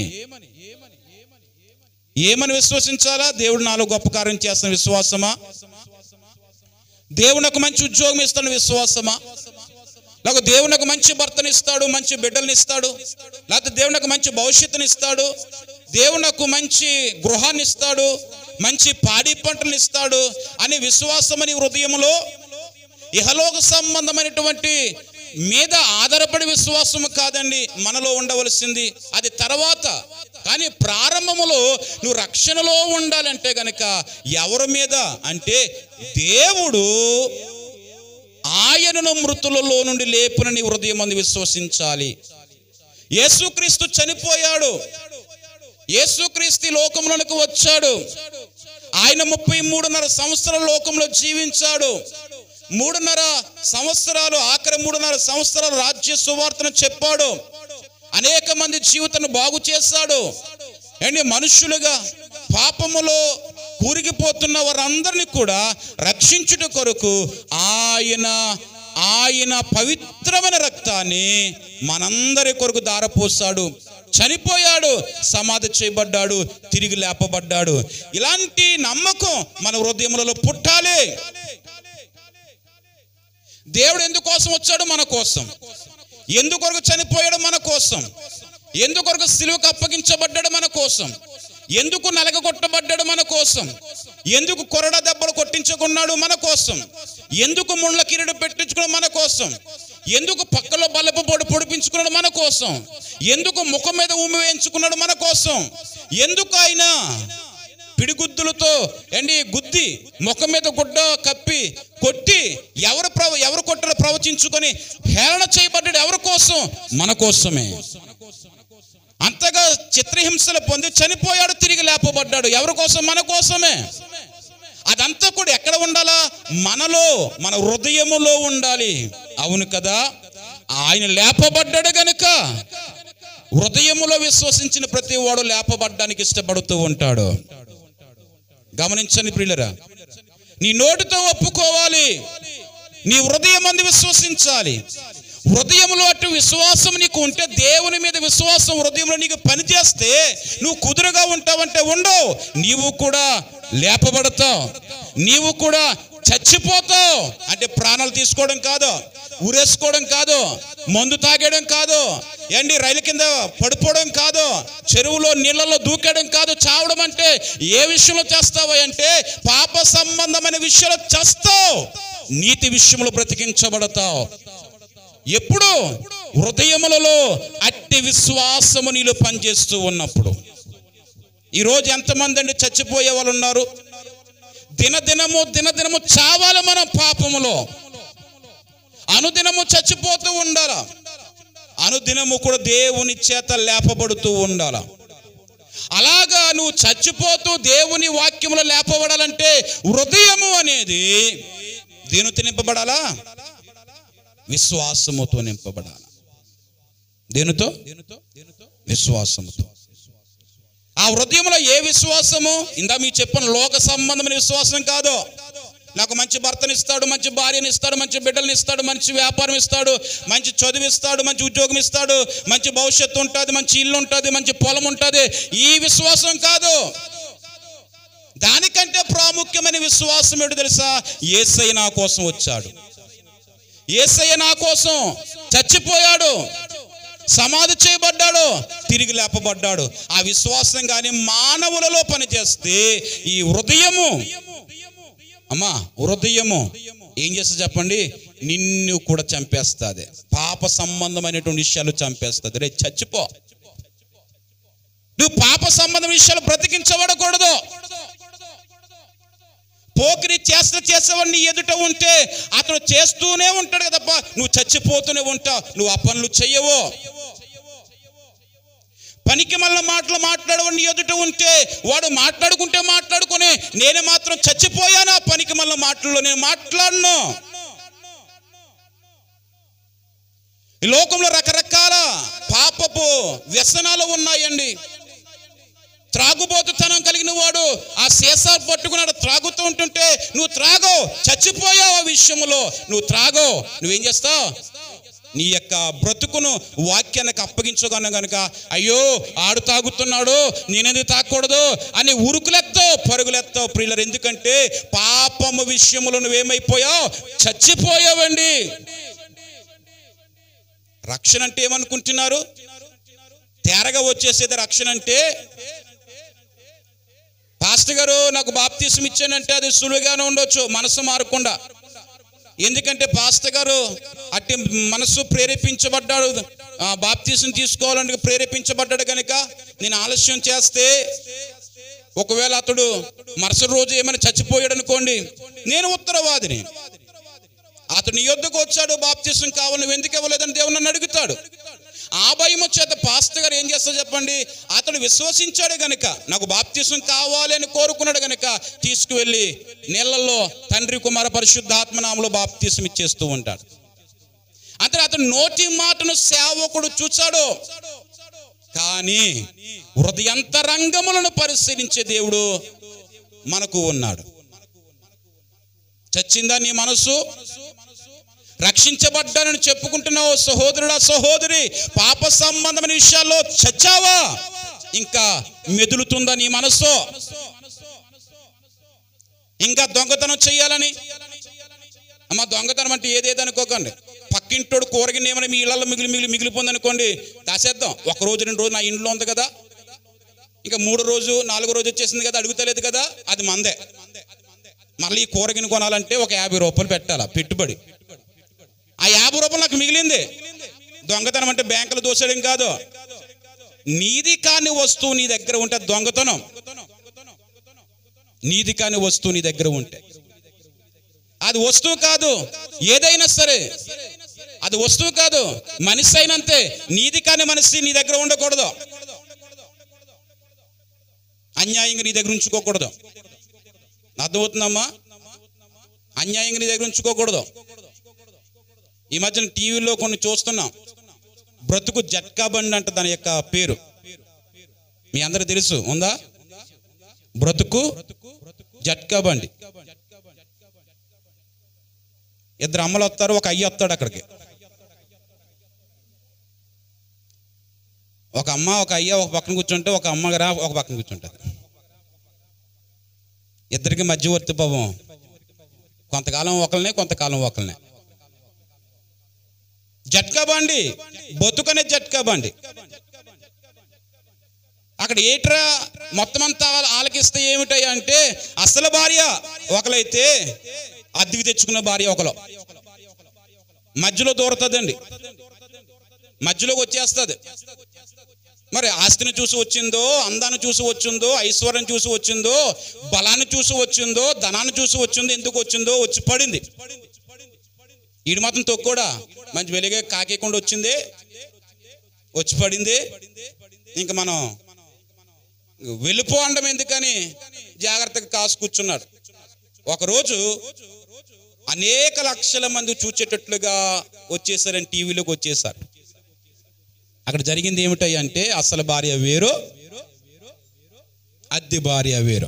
ఏమని విశ్వసించాలా? దేవుడు నాలో గొప్ప కార్యం చేస్తున్న విశ్వాసమా? దేవుడు నాకు మంచి ఉద్యోగం ఇస్తాడు విశ్వాసమా? లేకపోతే దేవుడు నాకు మంచి భర్తని ఇస్తాడు, మంచి బిడ్డల్ని ఇస్తాడు, లేకపోతే దేవుడు నాకు మంచి భవిష్యత్తుని ఇస్తాడు, దేవుడు నాకు మంచి గృహాన్ని ఇస్తాడు, మంచి పాడి పంటలు ఇస్తాడు అనే విశ్వాసం అని హృదయంలో ఇహలోక సంబంధమైనటువంటి మీద ఆధారపడి విశ్వాసం కాదండి మనలో ఉండవలసింది, అది తర్వాత. కానీ ప్రారంభములో నువ్వు రక్షణలో ఉండాలంటే గనక ఎవరి మీద అంటే దేవుడు ఆయనను మృతులలో నుండి లేపునని హృదయం అందు విశ్వసించాలి. యేసుక్రీస్తు చనిపోయాడు, యేసుక్రీస్తు లోకంలోనికి వచ్చాడు, ఆయన ముప్పై మూడున్నర సంవత్సరాల లోకంలో జీవించాడు. మూడున్నర సంవత్సరాలు ఆఖరి మూడున్నర సంవత్సరాలు రాజ్య సువార్తను చెప్పాడు, అనేక మంది జీవితాన్ని బాగు చేశాడు. అండ్ మనుషులుగా పాపములో కూరిగిపోతున్న వారందరినీ కూడా రక్షించుట కొరకు ఆయన ఆయన పవిత్రమైన రక్తాన్ని మనందరి కొరకు ధారపోసాడు, చనిపోయాడు, సమాధి చేయబడ్డాడు, తిరిగి లేపబడ్డాడు. ఇలాంటి నమ్మకం మన హృదయములలో పుట్టాలి. దేవుడు ఎందుకోసం వచ్చాడు? మన కోసం. ఎందుకొరకు చనిపోయాడు? మన కోసం. ఎందుకొరకు సిలువకు అప్పగించబడ్డాడు? మన కోసం. ఎందుకు నలగగొట్టబడ్డాడు? మన కోసం. ఎందుకు కొరడ దెబ్బలు కొట్టించుకున్నాడు? మన కోసం. ఎందుకు ముళ్ళ కిరీటం పెట్టించుకున్నాడు? మన కోసం. ఎందుకు పక్కలో బల్లపు పొడి పొడిపించుకున్నాడు? మన కోసం. ఎందుకు ముఖం మీద ఉమ్మి వేయించుకున్నాడు? మన కోసం. ఎందుకు ఆయన పిడిగుద్దులతో ఎండి గుద్ది ముఖం మీద గుడ్డ కప్పి కొట్టి ఎవరు ప్రవ ఎవరు కొట్టలో ప్రవచించుకొని హేళన చేయబడ్డాడు? ఎవరి కోసం? మన కోసమే. అంతగా చిత్రహింసలు పొంది చనిపోయాడు, తిరిగి లేపబడ్డాడు. ఎవరి కోసం? మన కోసమే. అదంతా కూడా ఎక్కడ ఉండాలా? మనలో, మన హృదయములో ఉండాలి. అవును కదా? ఆయన లేపబడ్డాడు గనుక హృదయములో విశ్వసించిన ప్రతి వాడు లేపబడ్డానికి ఇష్టపడుతూ ఉంటాడు. గమనించండి ప్రియులరా, నీ నోటితో ఒప్పుకోవాలి, నీ హృదయం అందు విశ్వసించాలి. హృదయంలో అటు విశ్వాసం నీకు ఉంటే, దేవుని మీద విశ్వాసం హృదయంలో నీకు పనిచేస్తే నువ్వు కుదురుగా ఉంటావంటే ఉండవు, నీవు కూడా లేపబడతావు, నీవు కూడా చచ్చిపోతావు. అంటే ప్రాణాలు తీసుకోవడం కాదు, ఊరేసుకోవడం కాదు, మందు తాగేయడం కాదు, ఏంటి రైలు కింద పడిపోవడం కాదు, చెరువులో నీళ్ళలో దూకేయడం కాదు. చావడం అంటే ఏ విషయంలో చేస్తావు అంటే పాప సంబంధమైన విషయంలో చేస్తావు, నీతి విషయంలో బ్రతికించబడతావు. ఎప్పుడు? హృదయములలో అట్టి విశ్వాసము నీలో పనిచేస్తూ ఉన్నప్పుడు. ఈరోజు ఎంతమంది అండి చచ్చిపోయే వాళ్ళు ఉన్నారు? దినదినము దినదినము చావాలి మనం పాపములో, అనుదినము చచ్చిపోతూ ఉండాల, అనుదినము కూడా దేవుని చేత లేపబడుతూ ఉండాల. అలాగా నువ్వు చచ్చిపోతూ దేవుని వాక్యములో లేపబడాలంటే హృదయము అనేది దేనితో నింపబడాలా? విశ్వాసముతో నింపబడాలి. దేనితో? విశ్వాసముతో. ఆ హృదయంలో ఏ విశ్వాసము? ఇందా మీకు చెప్పిన లోక సంబంధమైన విశ్వాసం కాదు. నాకు మంచి భర్తని ఇస్తాడు, మంచి భార్యని ఇస్తాడు, మంచి బిడ్డలను ఇస్తాడు, మంచి వ్యాపారం ఇస్తాడు, మంచి చదువు ఇస్తాడు, మంచి ఉద్యోగం ఇస్తాడు, మంచి భవిష్యత్తు ఉంటుంది, మంచి ఇల్లు ఉంటుంది, మంచి పొలం ఉంటుంది. ఈ విశ్వాసం కాదు. దానికంటే ప్రాముఖ్యమైన విశ్వాసం ఏంటో తెలుసా? యేసయ్య నా కోసం వచ్చాడు, యేసయ్య నా కోసం చచ్చిపోయాడు, సమాధి చేయబడ్డాడు, తిరిగి లేపబడ్డాడు. ఆ విశ్వాసం కానీ మానవులలో పనిచేస్తే ఈ హృదయము, అమ్మా హృదయము ఏం చేస్తా చెప్పండి? నిన్ను కూడా చంపేస్తుంది. పాప సంబంధమైనటువంటి విషయాలు చంపేస్తుంది. రే చచ్చిపో, నువ్వు పాప సంబంధ విషయాలు బ్రతికించబడకూడదు. పోకిరి చేస్త చేసేవాడిని ఎదుట ఉంటే అతను చేస్తూనే ఉంటాడు కదప్ప, నువ్వు చచ్చిపోతూనే ఉంటావు, నువ్వు ఆ పనులు చెయ్యవు. పనికి మళ్ళీ మాటలు మాట్లాడేవాడిని ఎదుట ఉంటే వాడు మాట్లాడుకుంటే మాట్లాడుకుని, నేను మాత్రం చచ్చిపోయాను ఆ పనికి మళ్ళీ మాటల్లో, నేను మాట్లాడను. ఈ లోకంలో రకరకాల పాపపు వ్యసనాలు ఉన్నాయండి. త్రాగుబోతుతనం కలిగిన వాడు ఆ సీసా పట్టుకున్నాడు, త్రాగుతూ ఉంటుంటే నువ్వు త్రాగో, చచ్చిపోయావు ఆ విషయంలో. నువ్వు త్రాగో, నువ్వేం చేస్తావు? నీ యొక్క బ్రతుకును వాక్యానికి అప్పగించగానే కనుక అయ్యో ఆడు తాగుతున్నాడు, నేనేది తాగకూడదు అని ఉరుకులెత్తావు, పరుగులెత్తావు ప్రియులరు. ఎందుకంటే పాపము విషయంలో నువ్వేమైపోయావు? చచ్చిపోయావండి. రక్షణ అంటే ఏమనుకుంటున్నారు? తేరగా వచ్చేసేది రక్షణ అంటే. పాస్టర్ గారు నాకు బాప్తీసం ఇచ్చానంటే అది సులువుగానే ఉండొచ్చు, మనసు మారకుండా. ఎందుకంటే పాస్టర్ గారు అట్టి మనసు ప్రేరేపించబడ్డాడు, బాప్తీసం తీసుకోవాలని ప్రేరేపించబడ్డాడు కనుక నేను ఆలస్యం చేస్తే ఒకవేళ అతడు మరుసటి రోజు ఏమైనా చచ్చిపోయాడు అనుకోండి, నేను ఉత్తరవాదిని. అతడు నీ యొద్దకు వచ్చాడు, బాప్తీసం కావాలి, నువ్వు ఎందుకు ఇవ్వలేదని దేవుడు నన్ను అడుగుతాడు. ఆ భయం చేత పాస్టర్ గారు ఏం చేస్తాడు చెప్పండి, అతడు విశ్వసించాడు గనుక, నాకు బాప్తీసం కావాలి అని కోరుకున్నాడు గనుక తీసుకువెళ్ళి నీళ్ళల్లో తండ్రి కుమార పరిశుద్ధాత్మ నామములో బాప్తీసం ఇచ్చేస్తూ ఉంటాడు. అంటే అతను నోటి మాటను సేవకుడు చూచాడు, కానీ హృదయంతరంగములను పరిశీలించే దేవుడు మనకు ఉన్నాడు. చచ్చిందా నీ మనసు? రక్షించబడ్డానని చెప్పుకుంటున్నావు సహోదరుడా, సహోదరి, పాప సంబంధమైన విషయాల్లో చచ్చావా? ఇంకా మెదులుతుందా నీ మనసు? ఇంకా దొంగతనం చెయ్యాలని? అమ్మ, దొంగతనం అంటే ఏదేదనుకోకండి. పక్కింటోడు కూరగిన ఏమైనా మీ ఇళ్లలో మిగిలి మిగిలి మిగిలిపోందనుకోండి, దాసేద్దాం. ఒక రోజు రెండు రోజు నా ఇంట్లో ఉంది కదా, ఇంకా మూడు రోజు నాలుగో రోజు వచ్చేసింది కదా, అడుగుతలేదు కదా, అది మందే. మళ్ళీ కూరగిన కొనాలంటే ఒక యాభై రూపాయలు పెట్టాలా పెట్టుబడి. ఆ యాభై రూపాయలు నాకు మిగిలింది. దొంగతనం అంటే బ్యాంకులు దోసేయడం కాదు. నీది కాని వస్తువు నీ దగ్గర ఉంటే దొంగతనం. నీది కాని వస్తువు నీ దగ్గర ఉంటే అది వస్తువు కాదు. ఏదైనా సరే అది వస్తువు కాదు, మనిషి అయినంతే. నీది కాని మనిషి నీ దగ్గర ఉండకూడదు, అన్యాయంగా నీ దగ్గర ఉంచుకోకూడదు. అర్థమవుతుందమ్మా? అన్యాయంగా నీ దగ్గర ఉంచుకోకూడదు. ఈ మధ్యన టీవీలో కొన్ని చూస్తున్నాం, బ్రతుకు జట్కా బండి అంట దాని యొక్క పేరు. మీ అందరూ తెలుసు ఉందా? బ్రతుకు జట్కా బండి. ఇద్దరు అమ్మలు వస్తారు, ఒక అయ్య వస్తాడు అక్కడికి. ఒక అమ్మ ఒక అయ్య ఒక పక్కన కూర్చుంటే, ఒక అమ్మగారా ఒక పక్కన కూర్చుంటుంది. ఇద్దరికి మధ్యవర్తి పాపం, కొంతకాలం ఒకరినే కొంతకాలం ఒకరినే. జట్కా బండి, బతుకనే జట్కా బండి. అక్కడ ఏట్రా మొత్తం అంతా ఆలకిస్తే ఏమిటాయి అంటే, అసలు భార్య ఒకలైతే అద్దెకి తెచ్చుకున్న భార్య ఒకలో. మధ్యలో దూరతుందండి, మధ్యలోకి వచ్చేస్తుంది. మరి ఆస్తిని చూసి వచ్చిందో, అందాన్ని చూసి వచ్చిందో, ఐశ్వర్యం చూసి వచ్చిందో, బలాన్ని చూసి వచ్చిందో, ధనాన్ని చూసి వచ్చిందో, ఎందుకు వచ్చిందో వచ్చి పడింది. ఈడు మాత్రం తొక్కుడా మంచి వెలిగే కాకేకుండా వచ్చింది, వచ్చి పడింది. ఇంకా మనం వెళ్ళిపో అండం ఎందుకని జాగ్రత్తగా కాసు కూర్చున్నాడు. ఒకరోజు అనేక లక్షల మంది చూచేటట్లుగా వచ్చేసారని టీవీలోకి వచ్చేసారు. అక్కడ జరిగింది ఏమిటాయి అంటే, అసలు భార్య వేరు, అద్దె భార్య వేరు.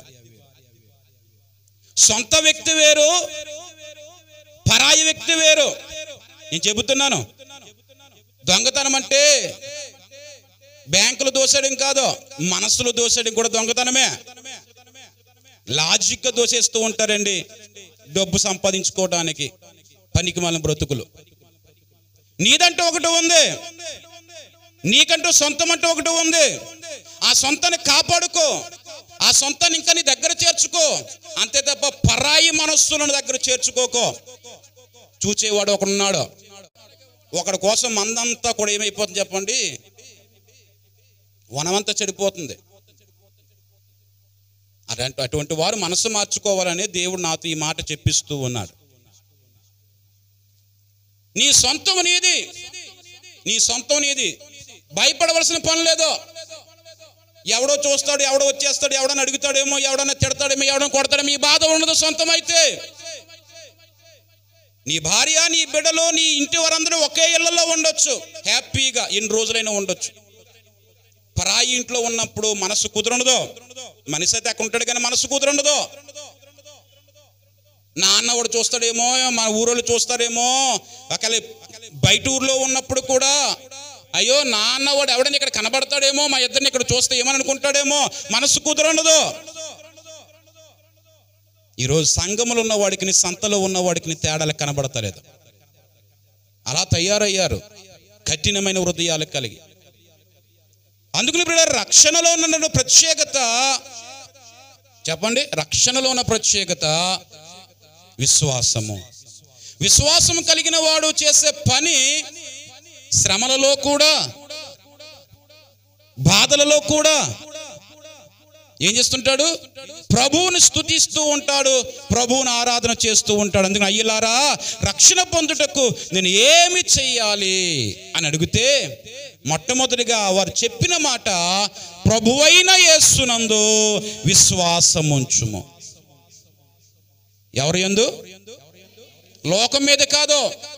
సొంత వ్యక్తి వేరు, పరాయి వ్యక్తి వేరు. నేను చెబుతున్నాను, దొంగతనం అంటే బ్యాంకులు దోసేయడం కాదు, మనసులు దోసేయడం కూడా దొంగతనమే. లాజిక్గా దోసేస్తూ ఉంటారండి డబ్బు సంపాదించుకోవడానికి పనికిమాలిన బ్రతుకులు. నీదంటూ ఒకటి ఉంది, నీకంటూ సొంతం అంటూ ఒకటి ఉంది. ఆ సొంతాన్ని కాపాడుకో, ఆ సొంతాన్ని ఇంకా నీ దగ్గర చేర్చుకో, అంతే తప్ప పరాయి మనస్సులను దగ్గర చేర్చుకోకో. చూచేవాడు ఒకడున్నాడు, ఒకడి కోసం మందంతా కూడా ఏమైపోతుంది చెప్పండి, వనమంతా చెడిపోతుంది. అటువంటి అటువంటి వారు మనసు మార్చుకోవాలని దేవుడు నాతో ఈ మాట చెప్పిస్తూ ఉన్నాడు. నీ సొంతం నీది, నీ సొంతం నీది, భయపడవలసిన పని లేదు. ఎవడో చూస్తాడు, ఎవడో వచ్చేస్తాడు, ఎవడన్నా అడుగుతాడేమో, ఎవడన్నా తిడతాడేమో, ఎవడన్నా కొడతాడేమో, ఈ బాధ ఉండదు సొంతం అయితే. నీ భార్య, నీ బిడ్డలు, నీ ఇంటి వారందరూ ఒకే ఇళ్లలో ఉండొచ్చు, హ్యాపీగా ఎన్ని రోజులైనా ఉండొచ్చు. పరాయి ఇంట్లో ఉన్నప్పుడు మనసు కుదరఉండదు. మనిషి అయితే అక్కడ ఉంటాడు కానీ మనసు కుదరఉండదు. నాన్న వాడు చూస్తాడేమో, మన ఊరోళ్ళు చూస్తారేమో, ఒకవేళ బయట ఊర్లో ఉన్నప్పుడు కూడా అయ్యో నాన్న వాడు ఎవడని ఇక్కడ కనబడతాడేమో, మా ఇద్దరిని ఇక్కడ చూస్తే ఏమని అనుకుంటాడేమో, మనసు కుదరఉండదు. ఈరోజు సంఘములో ఉన్న వాడికి సంతలో ఉన్న వాడికి తేడాలు కనబడతలేదు. అలా తయారయ్యారు కఠినమైన హృదయాలు కలిగి. అందుకని ఇప్పుడు రక్షణలో ఉన్న ప్రత్యేకత చెప్పండి, రక్షణలో ఉన్న ప్రత్యేకత విశ్వాసము. విశ్వాసం కలిగిన వాడు చేసే పని శ్రమలలో కూడా, బాధలలో కూడా ఏం చేస్తుంటాడు? ప్రభువుని స్తుతిస్తూ ఉంటాడు, ప్రభువుని ఆరాధన చేస్తూ ఉంటాడు. అందుకని అయ్యలారా, రక్షణ పొందుటకు నేను ఏమి చెయ్యాలి అని అడిగితే మొట్టమొదటిగా వారు చెప్పిన మాట, ప్రభువైన యేసునందు విశ్వాసం ఉంచుము. ఎవరి యందు? లోకం మీద కాదు,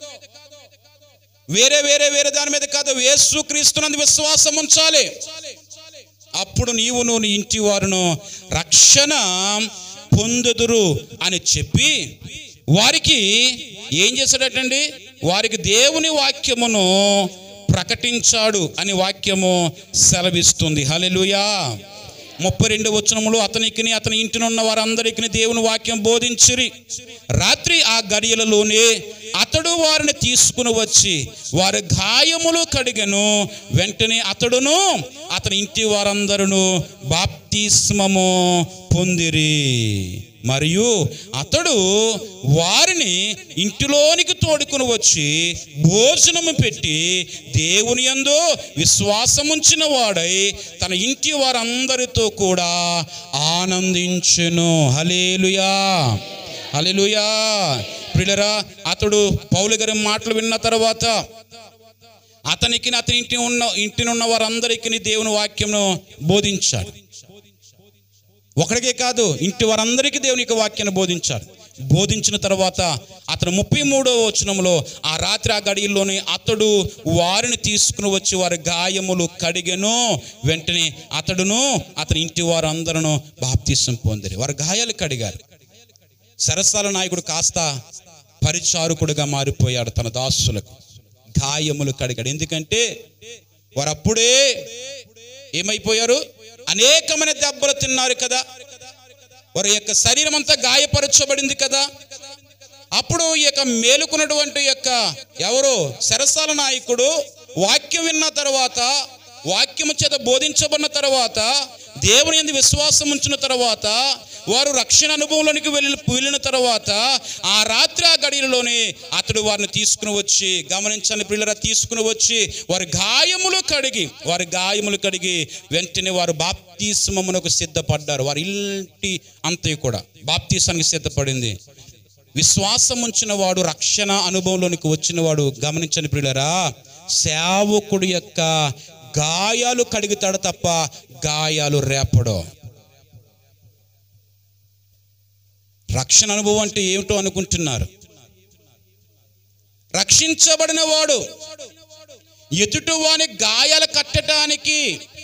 వేరే వేరే వేరే దాని మీద కాదు, యేసు క్రీస్తునందు విశ్వాసం ఉంచాలి. అప్పుడు నీవును నీ ఇంటి వారును రక్షణ పొందుదురు అని చెప్పి వారికి ఏం చేశాడటండి? వారికి దేవుని వాక్యమును ప్రకటించాడు అని వాక్యము సెలవిస్తుంది. హల్లెలూయా. ముప్పై రెండు వచనములు, అతనికి అతని ఇంటినున్న వారందరికీ దేవుని వాక్యం బోధించిరి. రాత్రి ఆ గడియలలోనే అతడు వారిని తీసుకుని వచ్చి వారి గాయములు కడిగెను. వెంటనే అతడును అతని ఇంటి వారందరూ బాప్తిస్మము పొందిరి. మరియు అతడు వారిని ఇంటిలోనికి తోడుకుని వచ్చి భోజనము పెట్టి దేవుని యందు విశ్వాసముంచిన వాడై తన ఇంటి వారందరితో కూడా ఆనందించెను. హల్లెలూయా, హల్లెలూయా. ప్రియులారా, అతడు పౌలు గారి మాటలు విన్న తర్వాత అతనికి అతని ఇంటి ఉన్న ఇంటినున్న వారందరికీ దేవుని వాక్యమును బోధించాడు. ఒకడికే కాదు, ఇంటి వారందరికీ దేవుని యొక్క వాక్యాన్ని బోధించాడు. బోధించిన తర్వాత అతను ముప్పై మూడవ వచనంలో, ఆ రాత్రి ఆ గడియల్లోనే అతడు వారిని తీసుకుని వచ్చి వారి గాయములు కడిగెను. వెంటనే అతడును అతని ఇంటి వారు అందరూ బాప్తిసం పొందిరి. వారి గాయాలు కడిగారు. సరసాల నాయకుడు కాస్త పరిచారకుడుగా మారిపోయాడు. తన దాసులకు గాయములు కడిగాడు. ఎందుకంటే వారు అప్పుడే ఏమైపోయారు? అనేకమైన దెబ్బలు తిన్నారు కదా, వారి యొక్క శరీరం అంతా గాయపరచబడింది కదా. అప్పుడు ఈ యొక్క మేలుకున్నటువంటి యొక్క ఎవరు సరసాల నాయకుడు వాక్యం విన్న తర్వాత, వాక్యము చేత బోధించబడిన తర్వాత, దేవుని యందు విశ్వాసం ఉంచిన తర్వాత, వారు రక్షణ అనుభవంలోనికి వెళ్ళి వెళ్ళిన తర్వాత ఆ రాత్రి ఆ గడియలోనే అతడు వారిని తీసుకుని వచ్చి, గమనించండి ప్రియులారా, తీసుకుని వచ్చి వారి గాయములు కడిగి వారి గాయములు కడిగి వెంటనే వారు బాప్తిస్మమునకు సిద్ధపడ్డారు. వారి ఇంటి అంతయు కూడా బాప్తిసానికి సిద్ధపడింది. విశ్వాసం ఉంచిన వాడు, రక్షణ అనుభవంలోనికి వచ్చిన వాడు, గమనించండి ప్రియులారా, సేవకుడు యొక్క గాయాలు కడుగుతాడు తప్ప గాయాలు రేపడో. రక్షణ అనుభవం అంటే ఏమిటో అనుకుంటున్నారు? రక్షించబడిన వాడు ఎదుటి వాని గాయాలు కట్టడానికి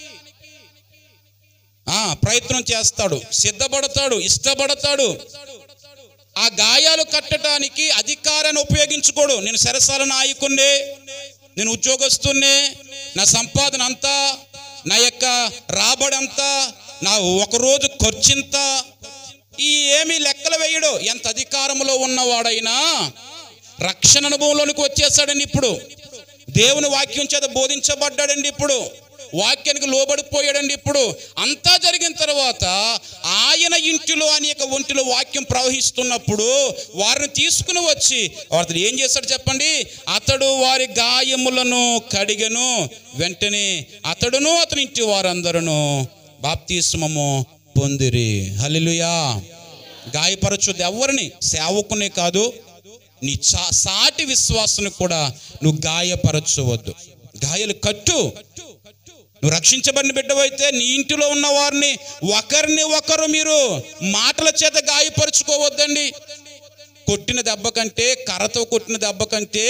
ఆ ప్రయత్నం చేస్తాడు, సిద్ధపడతాడు, ఇష్టపడతాడు. ఆ గాయాలు కట్టడానికి అధికారాన్ని ఉపయోగించుకోడు. నేను సరసాల నాయకున్నే, నేను ఉద్యోగస్తున్నే, నా సంపాదన అంతా, నా యొక్క రాబడి అంతా, నా ఒకరోజు ఖర్చింత, ఈ ఏమీ లెక్కలు వేయడు. ఎంత అధికారంలో ఉన్నవాడైనా రక్షణ అనుభవంలోనికి వచ్చేసాడండి. ఇప్పుడు దేవుని వాక్యం చేత బోధించబడ్డాడండి. ఇప్పుడు వాక్యానికి లోబడిపోయాడండి. ఇప్పుడు అంతా జరిగిన తర్వాత ఆయన ఇంటిలో అనేక ఒంటిలో వాక్యం ప్రవహిస్తున్నప్పుడు వారిని తీసుకుని వచ్చి వారితో ఏం చేశాడు చెప్పండి? అతడు వారి గాయములను కడిగెను. వెంటనే అతడును అతని ఇంటి వారందరూ బాప్తిస్మము పొందిరి. హల్లెలూయా. గాయపరచొద్దు ఎవరిని, సేవకునే కాదు, నీ చా సాటి విశ్వాసాన్ని కూడా నువ్వు గాయపరచవద్దు. గాయాలు కట్టు. నువ్వు రక్షించబడిన బిడ్డవైతే నీ ఇంటిలో ఉన్న వారిని ఒకరిని ఒకరు మీరు మాటల చేత గాయపరుచుకోవద్దండి. కొట్టిన దెబ్బ కంటే, కర్రతో కొట్టిన దెబ్బ కంటే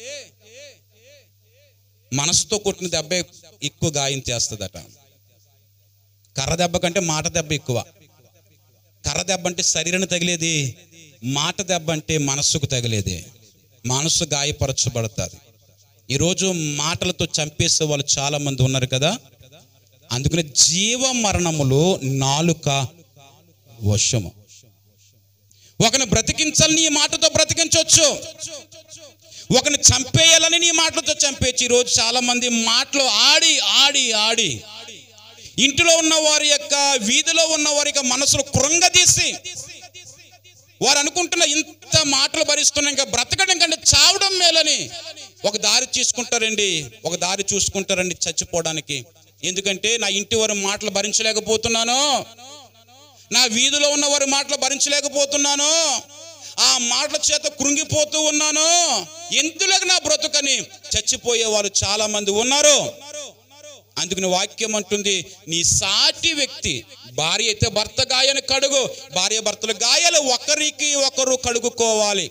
మనసుతో కొట్టిన దెబ్బ ఎక్కువ గాయం చేస్తుందట. కర్ర దెబ్బ కంటే మాట దెబ్బ ఎక్కువ. కర్ర దెబ్బ అంటే శరీరాన్ని తగిలేది, మాట దెబ్బ అంటే మనస్సుకు తగిలేది. మనస్సు గాయపరచబడుతుంది. ఈరోజు మాటలతో చంపేసే వాళ్ళు చాలా మంది ఉన్నారు కదా. అందుకనే జీవ మరణములు నాలుక వశము. ఒకని బ్రతికించాలని నీ మాటతో బ్రతికించవచ్చు, ఒకని చంపేయాలని నీ మాటలతో చంపేయచ్చు. ఈరోజు చాలా మంది మాటలు ఆడి ఆడి ఆడి ఇంటిలో ఉన్న వారి యొక్క యొక్క వీధిలో ఉన్న వారి యొక్క మనసులు కృంగదీసి వారు అనుకుంటున్న ఇంత మాటలు భరిస్తున్నా ఇంకా బ్రతకడం కంటే చావడం మేలని ఒక దారి తీసుకుంటారండి, ఒక దారి చూసుకుంటారండి చచ్చిపోవడానికి. ఎందుకంటే నా ఇంటి వారి మాటలు భరించలేకపోతున్నాను, నా వీధిలో ఉన్న వారి మాటలు భరించలేకపోతున్నాను, ఆ మాటల చేత కృంగిపోతూ ఉన్నాను, ఎందులకు నా బ్రతుకని చచ్చిపోయే వాళ్ళు చాలా మంది ఉన్నారు. అందుకని వాక్యం అంటుంది, నీ సాటి వ్యక్తి, భార్య అయితే భర్త గాయాన్ని కడుగు, భార్య భర్తల గాయాలు ఒకరికి ఒకరు కడుగుకోవాలి.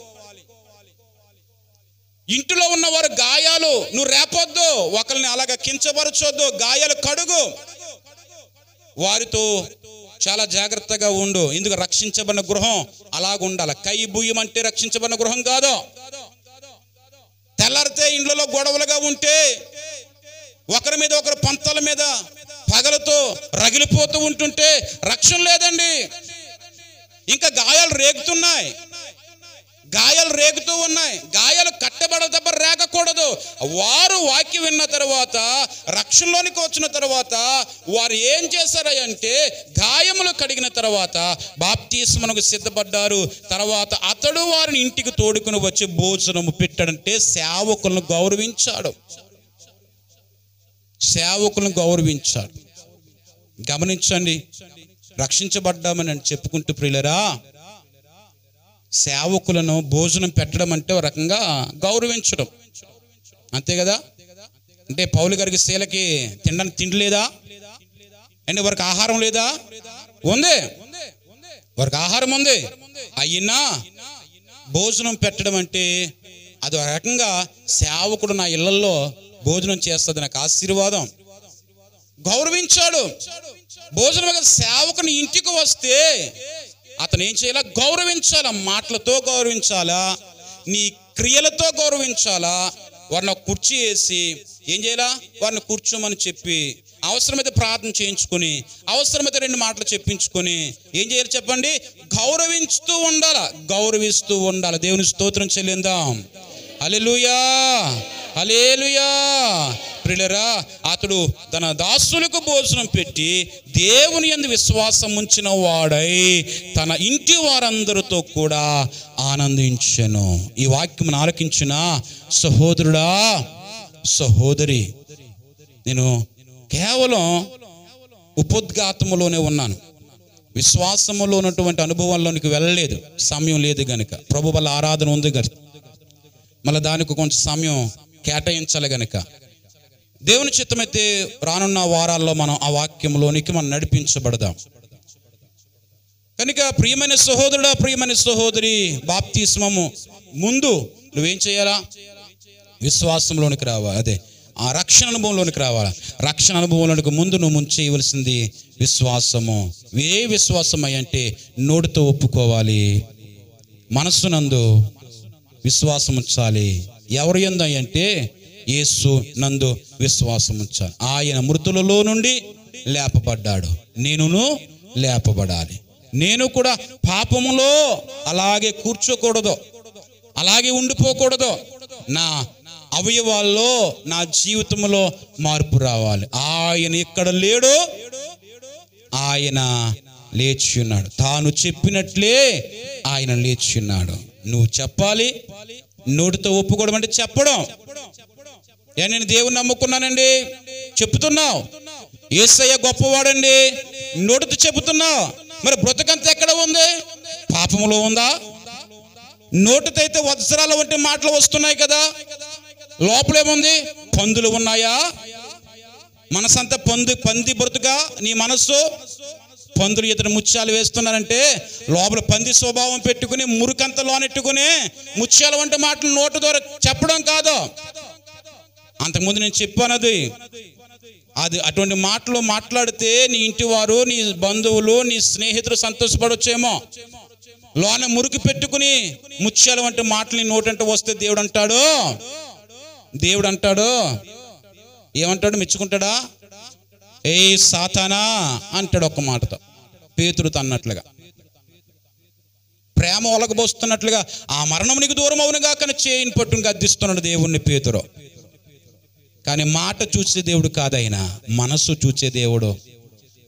ఇంటిలో ఉన్నవారు గాయాలు నువ్వు రేపొద్దు, ఒకరిని అలాగా కించపరచొద్దు, గాయాలు కడుగు, వారితో చాలా జాగ్రత్తగా ఉండు. ఎందుకు రక్షించబడిన గృహం అలాగ ఉండాలి. కై బుయ్యం అంటే రక్షించబడిన గృహం కాదు. తెల్లారితే ఇండ్లలో గొడవలుగా ఉంటే ఒకరి మీద ఒకరు పంతల మీద పగలతో రగిలిపోతూ ఉంటుంటే రక్షణ లేదండి. ఇంకా గాయాలు రేగుతున్నాయి, గాయాలు రేగుతూ ఉన్నాయి, గాయాలు కట్టబడ తప్ప రేగకూడదు. వారు వాక్యం విన్న తర్వాత రక్షణలోనికి వచ్చిన తర్వాత వారు ఏం చేశారంటే గాయములు కడిగిన తర్వాత బాప్తిస్మమునకు సిద్ధపడ్డారు. తర్వాత అతడు వారిని ఇంటికి తోడుకుని వచ్చి భోజనము పెట్టాడంటే సేవకులను గౌరవించాడు, సేవకులను గౌరవించాడు. గమనించండి, రక్షించబడ్డామని అని చెప్పుకుంటూ ప్రియులరా, సేవకులను భోజనం పెట్టడం అంటే ఒక రకంగా గౌరవించడం, అంతే కదా. అంటే పౌలు గారికి శీలకి తినడానికి తిండి లేదా అంటే వారికి ఆహారం లేదా? ఉంది, వారికి ఆహారం ఉంది. అయినా భోజనం పెట్టడం అంటే అది ఒక రకంగా సేవకుడు నా ఇళ్లలో భోజనం చేస్తుంది, నాకు ఆశీర్వాదం. గౌరవించాడు. భోజనం సేవకుని ఇంటికి వస్తే అతను ఏం చేయాలా? గౌరవించాలా. మాటలతో గౌరవించాలా, నీ క్రియలతో గౌరవించాలా. వారిని కుర్చీ వేసి ఏం చేయాలా? వారిని కూర్చోమని చెప్పి అవసరమైతే ప్రార్థన చేయించుకొని అవసరమైతే రెండు మాటలు చెప్పించుకొని ఏం చేయాలి చెప్పండి? గౌరవించుతూ ఉండాలా, గౌరవిస్తూ ఉండాలి. దేవుని స్తోత్రం చెల్లిందాం. హల్లెలూయా, హల్లెలూయా. ప్రియులారా, అతడు తన దాసులకు భోజనం పెట్టి దేవుని యందు విశ్వాసం ఉంచిన వాడై తన ఇంటి వారందరితో కూడా ఆనందించెను. ఈ వాక్యం ఆలకించిన సహోదరుడా, సహోదరి, నేను కేవలం ఉపోద్ఘాతములోనే ఉన్నాను, విశ్వాసములో ఉన్నటువంటి అనుభవంలోనికి వెళ్ళలేదు. సమయం లేదు గనుక, ప్రభు వల్ల ఆరాధన ఉంది గనుక మళ్ళీ దానికి కొంచెం సమయం కేటాయించాలి గనుక దేవుని చిత్తమైతే రానున్న వారాల్లో మనం ఆ వాక్యంలోనికి మనం నడిపించబడదాం. కనుక ప్రియమైన సహోదరుడా, ప్రియమైన సహోదరి, బాప్తిస్మము ముందు నువ్వేం చేయాలా? విశ్వాసంలోనికి రావాలి, అదే ఆ రక్షణ అనుభవంలోనికి రావాలి. రక్షణ అనుభవంలోనికి ముందు నువ్వు ముందు చేయవలసింది విశ్వాసము. ఏ విశ్వాసం అంటే నోటితో ఒప్పుకోవాలి, మనస్సునందు విశ్వాసం ఉంచాలి. ఎవరు యందు అంటే యేసు నందు విశ్వాసం ఉంచాలి. ఆయన మృతులలో నుండి లేపబడ్డాడు, నేనును లేపబడాలి. నేను కూడా పాపములో అలాగే కూర్చోకూడదు, అలాగే ఉండిపోకూడదు. నా అవయవాల్లో, నా జీవితంలో మార్పు రావాలి. ఆయన ఇక్కడ లేడు, ఆయన లేచి ఉన్నాడు. తాను చెప్పినట్లే ఆయన లేచి ఉన్నాడు. నువ్వు చెప్పాలి. నోటితో ఒప్పుకోవడం అంటే చెప్పడం. ఏ నేను దేవుని నమ్ముకున్నానండి చెప్తున్నావు, యేసయ్య గొప్పవాడండి నోటితో చెబుతున్నావు, మరి బ్రతుకంతా ఎక్కడ ఉంది? పాపములో ఉందా? నోటితో అయితే వత్సరాల వంటి మాటలు వస్తున్నాయి కదా, లోపలేముంది? పందులు ఉన్నాయా? మనసంతా పంది పంది బ్రతుగా నీ మనస్సు. పందులు ఇతర ముత్యాలు వేస్తున్నారంటే లోపల పంది స్వభావం పెట్టుకుని మురికంత లోనెట్టుకుని ముత్యాల వంటి మాటలు నోటు ద్వారా చెప్పడం కాదు. అంతకుముందు నేను చెప్పాను, అది అది అటువంటి మాటలు మాట్లాడితే నీ ఇంటి వారు, నీ బంధువులు, నీ స్నేహితులు సంతోషపడొచ్చేమో. లోన మురికి పెట్టుకుని ముత్యాల వంటి మాటలు నోటంటే వస్తే దేవుడు అంటాడు, దేవుడు అంటాడు ఏమంటాడు? మెచ్చుకుంటాడా? ఏ సాతానా అంటాడు ఒక్క మాటతో, పేతురుతో అన్నట్లుగా, ప్రేమ ఒలకబోస్తున్నట్లుగా. ఆ మరణం నీకు దూరం అవునుగా కానీ చేయిని పట్టును గద్దిస్తున్నాడు దేవుణ్ణి పేతురు. కానీ మాట చూసే దేవుడు కాదు ఆయన, మనస్సు చూసే దేవుడు.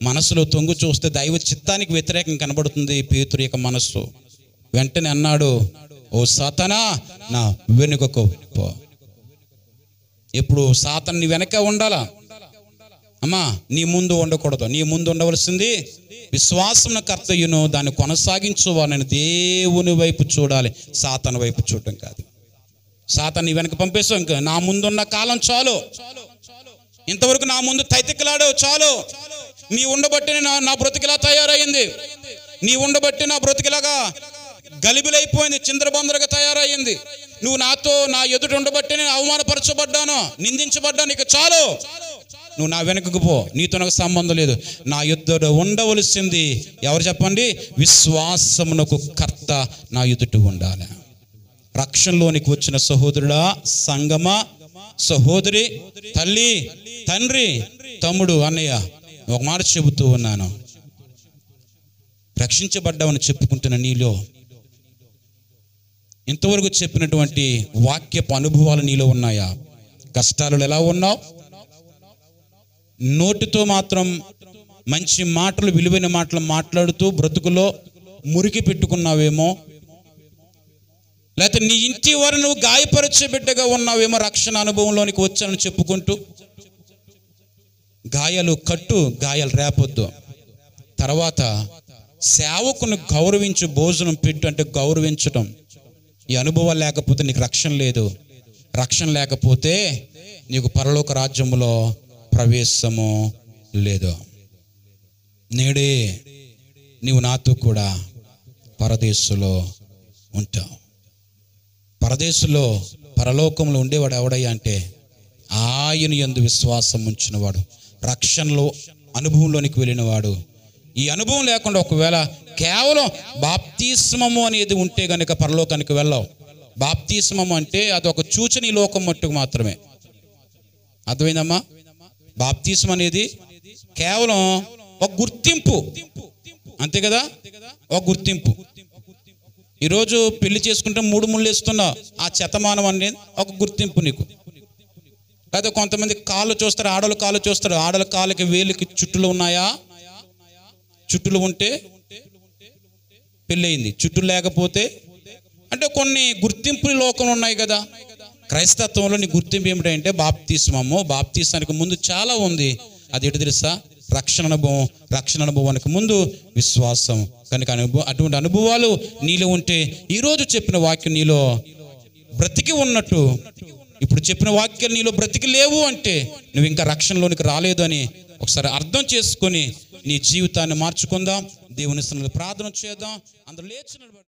మనసులో తొంగు చూస్తే దైవ చిత్తానికి వ్యతిరేకం కనబడుతుంది పేతురు యొక్క మనస్సు. వెంటనే అన్నాడు, ఓ సాతానా నా వెనుకకు పో. ఎప్పుడు సాతాను నీ వెనక ఉండాలా అమ్మా, నీ ముందు ఉండకూడదు. నీ ముందు ఉండవలసింది విశ్వాసం కర్తయ్యను దాన్ని కొనసాగించువా. నేను దేవుని వైపు చూడాలి, సాతాను వైపు చూడటం కాదు. సాతాను నీ వెనక పంపేసావు, ఇంకా నా ముందున్న కాలం చాలు, ఇంతవరకు నా ముందు తైతిక్కలాడావు చాలు. నీ ఉండబట్టి నా నా బ్రతికిలా తయారయ్యింది, నీ ఉండబట్టి నా బ్రతికిలాగా గలిబిలైపోయింది, చిందరబందరగా తయారయ్యింది. నువ్వు నాతో నా ఎదుట ఉండబట్టి నేను అవమానపరచబడ్డాను, నిందించబడ్డాను, ఇక చాలు, నువ్వు నా వెనకకు పో, నీతో నాకు సంబంధం లేదు. నా ఎదుట ఉండవలసింది ఎవరు చెప్పండి? విశ్వాసమునకు కర్త నా ఎదుట ఉండాలి. రక్షణలోనికి వచ్చిన సహోదరుడా, సంగమా, సహోదరి, తల్లి, తండ్రి, తమ్ముడు, అన్నయ్య, ఒక మాట చెబుతూ ఉన్నాను. రక్షించబడ్డామని చెప్పుకుంటున్న నీలో ఇంతవరకు చెప్పినటువంటి వాక్యపు అనుభవాలు నీలో ఉన్నాయా? కష్టాలు ఎలా ఉన్నావు? నోటితో మాత్రం మంచి మాటలు, విలువైన మాటలు మాట్లాడుతూ బ్రతుకులో మురికి పెట్టుకున్నావేమో, లేకపోతే నీ ఇంటి వారు నువ్వు గాయపరిచే బిడ్డగా ఉన్నావేమో. రక్షణ అనుభవంలోనికి వచ్చానని చెప్పుకుంటూ గాయాలు కట్టు, గాయాలు రేపొద్దు. తర్వాత సేవకుని గౌరవించు, భోజనం పెట్టు అంటే గౌరవించటం. ఈ అనుభవాలు లేకపోతే నీకు రక్షణ లేదు. రక్షణ లేకపోతే నీకు పరలోక రాజ్యములో ప్రవేశము లేదు. నేడే నీవు నాతో కూడా పరదేశంలో ఉంటావు. పరదేశంలో పరలోకంలో ఉండేవాడు ఎవడయ్యా అంటే ఆయన యందు విశ్వాసం ఉంచినవాడు, రక్షణలో అనుభవంలోనికి వెళ్ళినవాడు. ఈ అనుభవం లేకుండా ఒకవేళ కేవలం బాప్తిస్మము అనేది ఉంటే గనుక పరలోకానికి వెళ్ళావు. బాప్తిస్మము అంటే అది ఒక సూచన, ఈ లోకం మట్టుకు మాత్రమే. అర్థమైందమ్మా? బాప్తిస్మ అనేది కేవలం ఒక గుర్తింపు, అంతే కదా, ఒక గుర్తింపు. ఈరోజు పెళ్లి చేసుకుంటే మూడు ముళ్ళు వేస్తున్నావు, ఆ శతమానం అనేది ఒక గుర్తింపు నీకు. లేదా కొంతమంది కాళ్ళు చూస్తారు, ఆడవాళ్ళు కాళ్ళు చూస్తారు, ఆడవాళ్ళ కాళ్ళకి వేలికి చుట్టులు ఉన్నాయా? చుట్టులు ఉంటే పెళ్ళి అయింది, చుట్టూ లేకపోతే అంటే కొన్ని గుర్తింపులు లోకంలో ఉన్నాయి కదా. క్రైస్తత్వంలో నీ గుర్తింపు ఏమిటంటే బాప్తిస్మము. బాప్తిస్మానికి ముందు చాలా ఉంది. అది ఎటు తెలుసా? రక్షణ అనుభవం. రక్షణ అనుభవానికి ముందు విశ్వాసం. కనుక అనుభవం, అటువంటి అనుభవాలు నీలో ఉంటే ఈరోజు చెప్పిన వాక్యం నీలో బ్రతికి ఉన్నట్టు. ఇప్పుడు చెప్పిన వాక్యాలు నీలో బ్రతికి లేవు అంటే నువ్వు ఇంకా రక్షణలోనికి రాలేదు అని ఒకసారి అర్థం చేసుకొని నీ జీవితాన్ని మార్చుకుందాం. దేవుని సన్నిధిలో ప్రార్థన చేద్దాం. అందరూ లేచి నిలబడి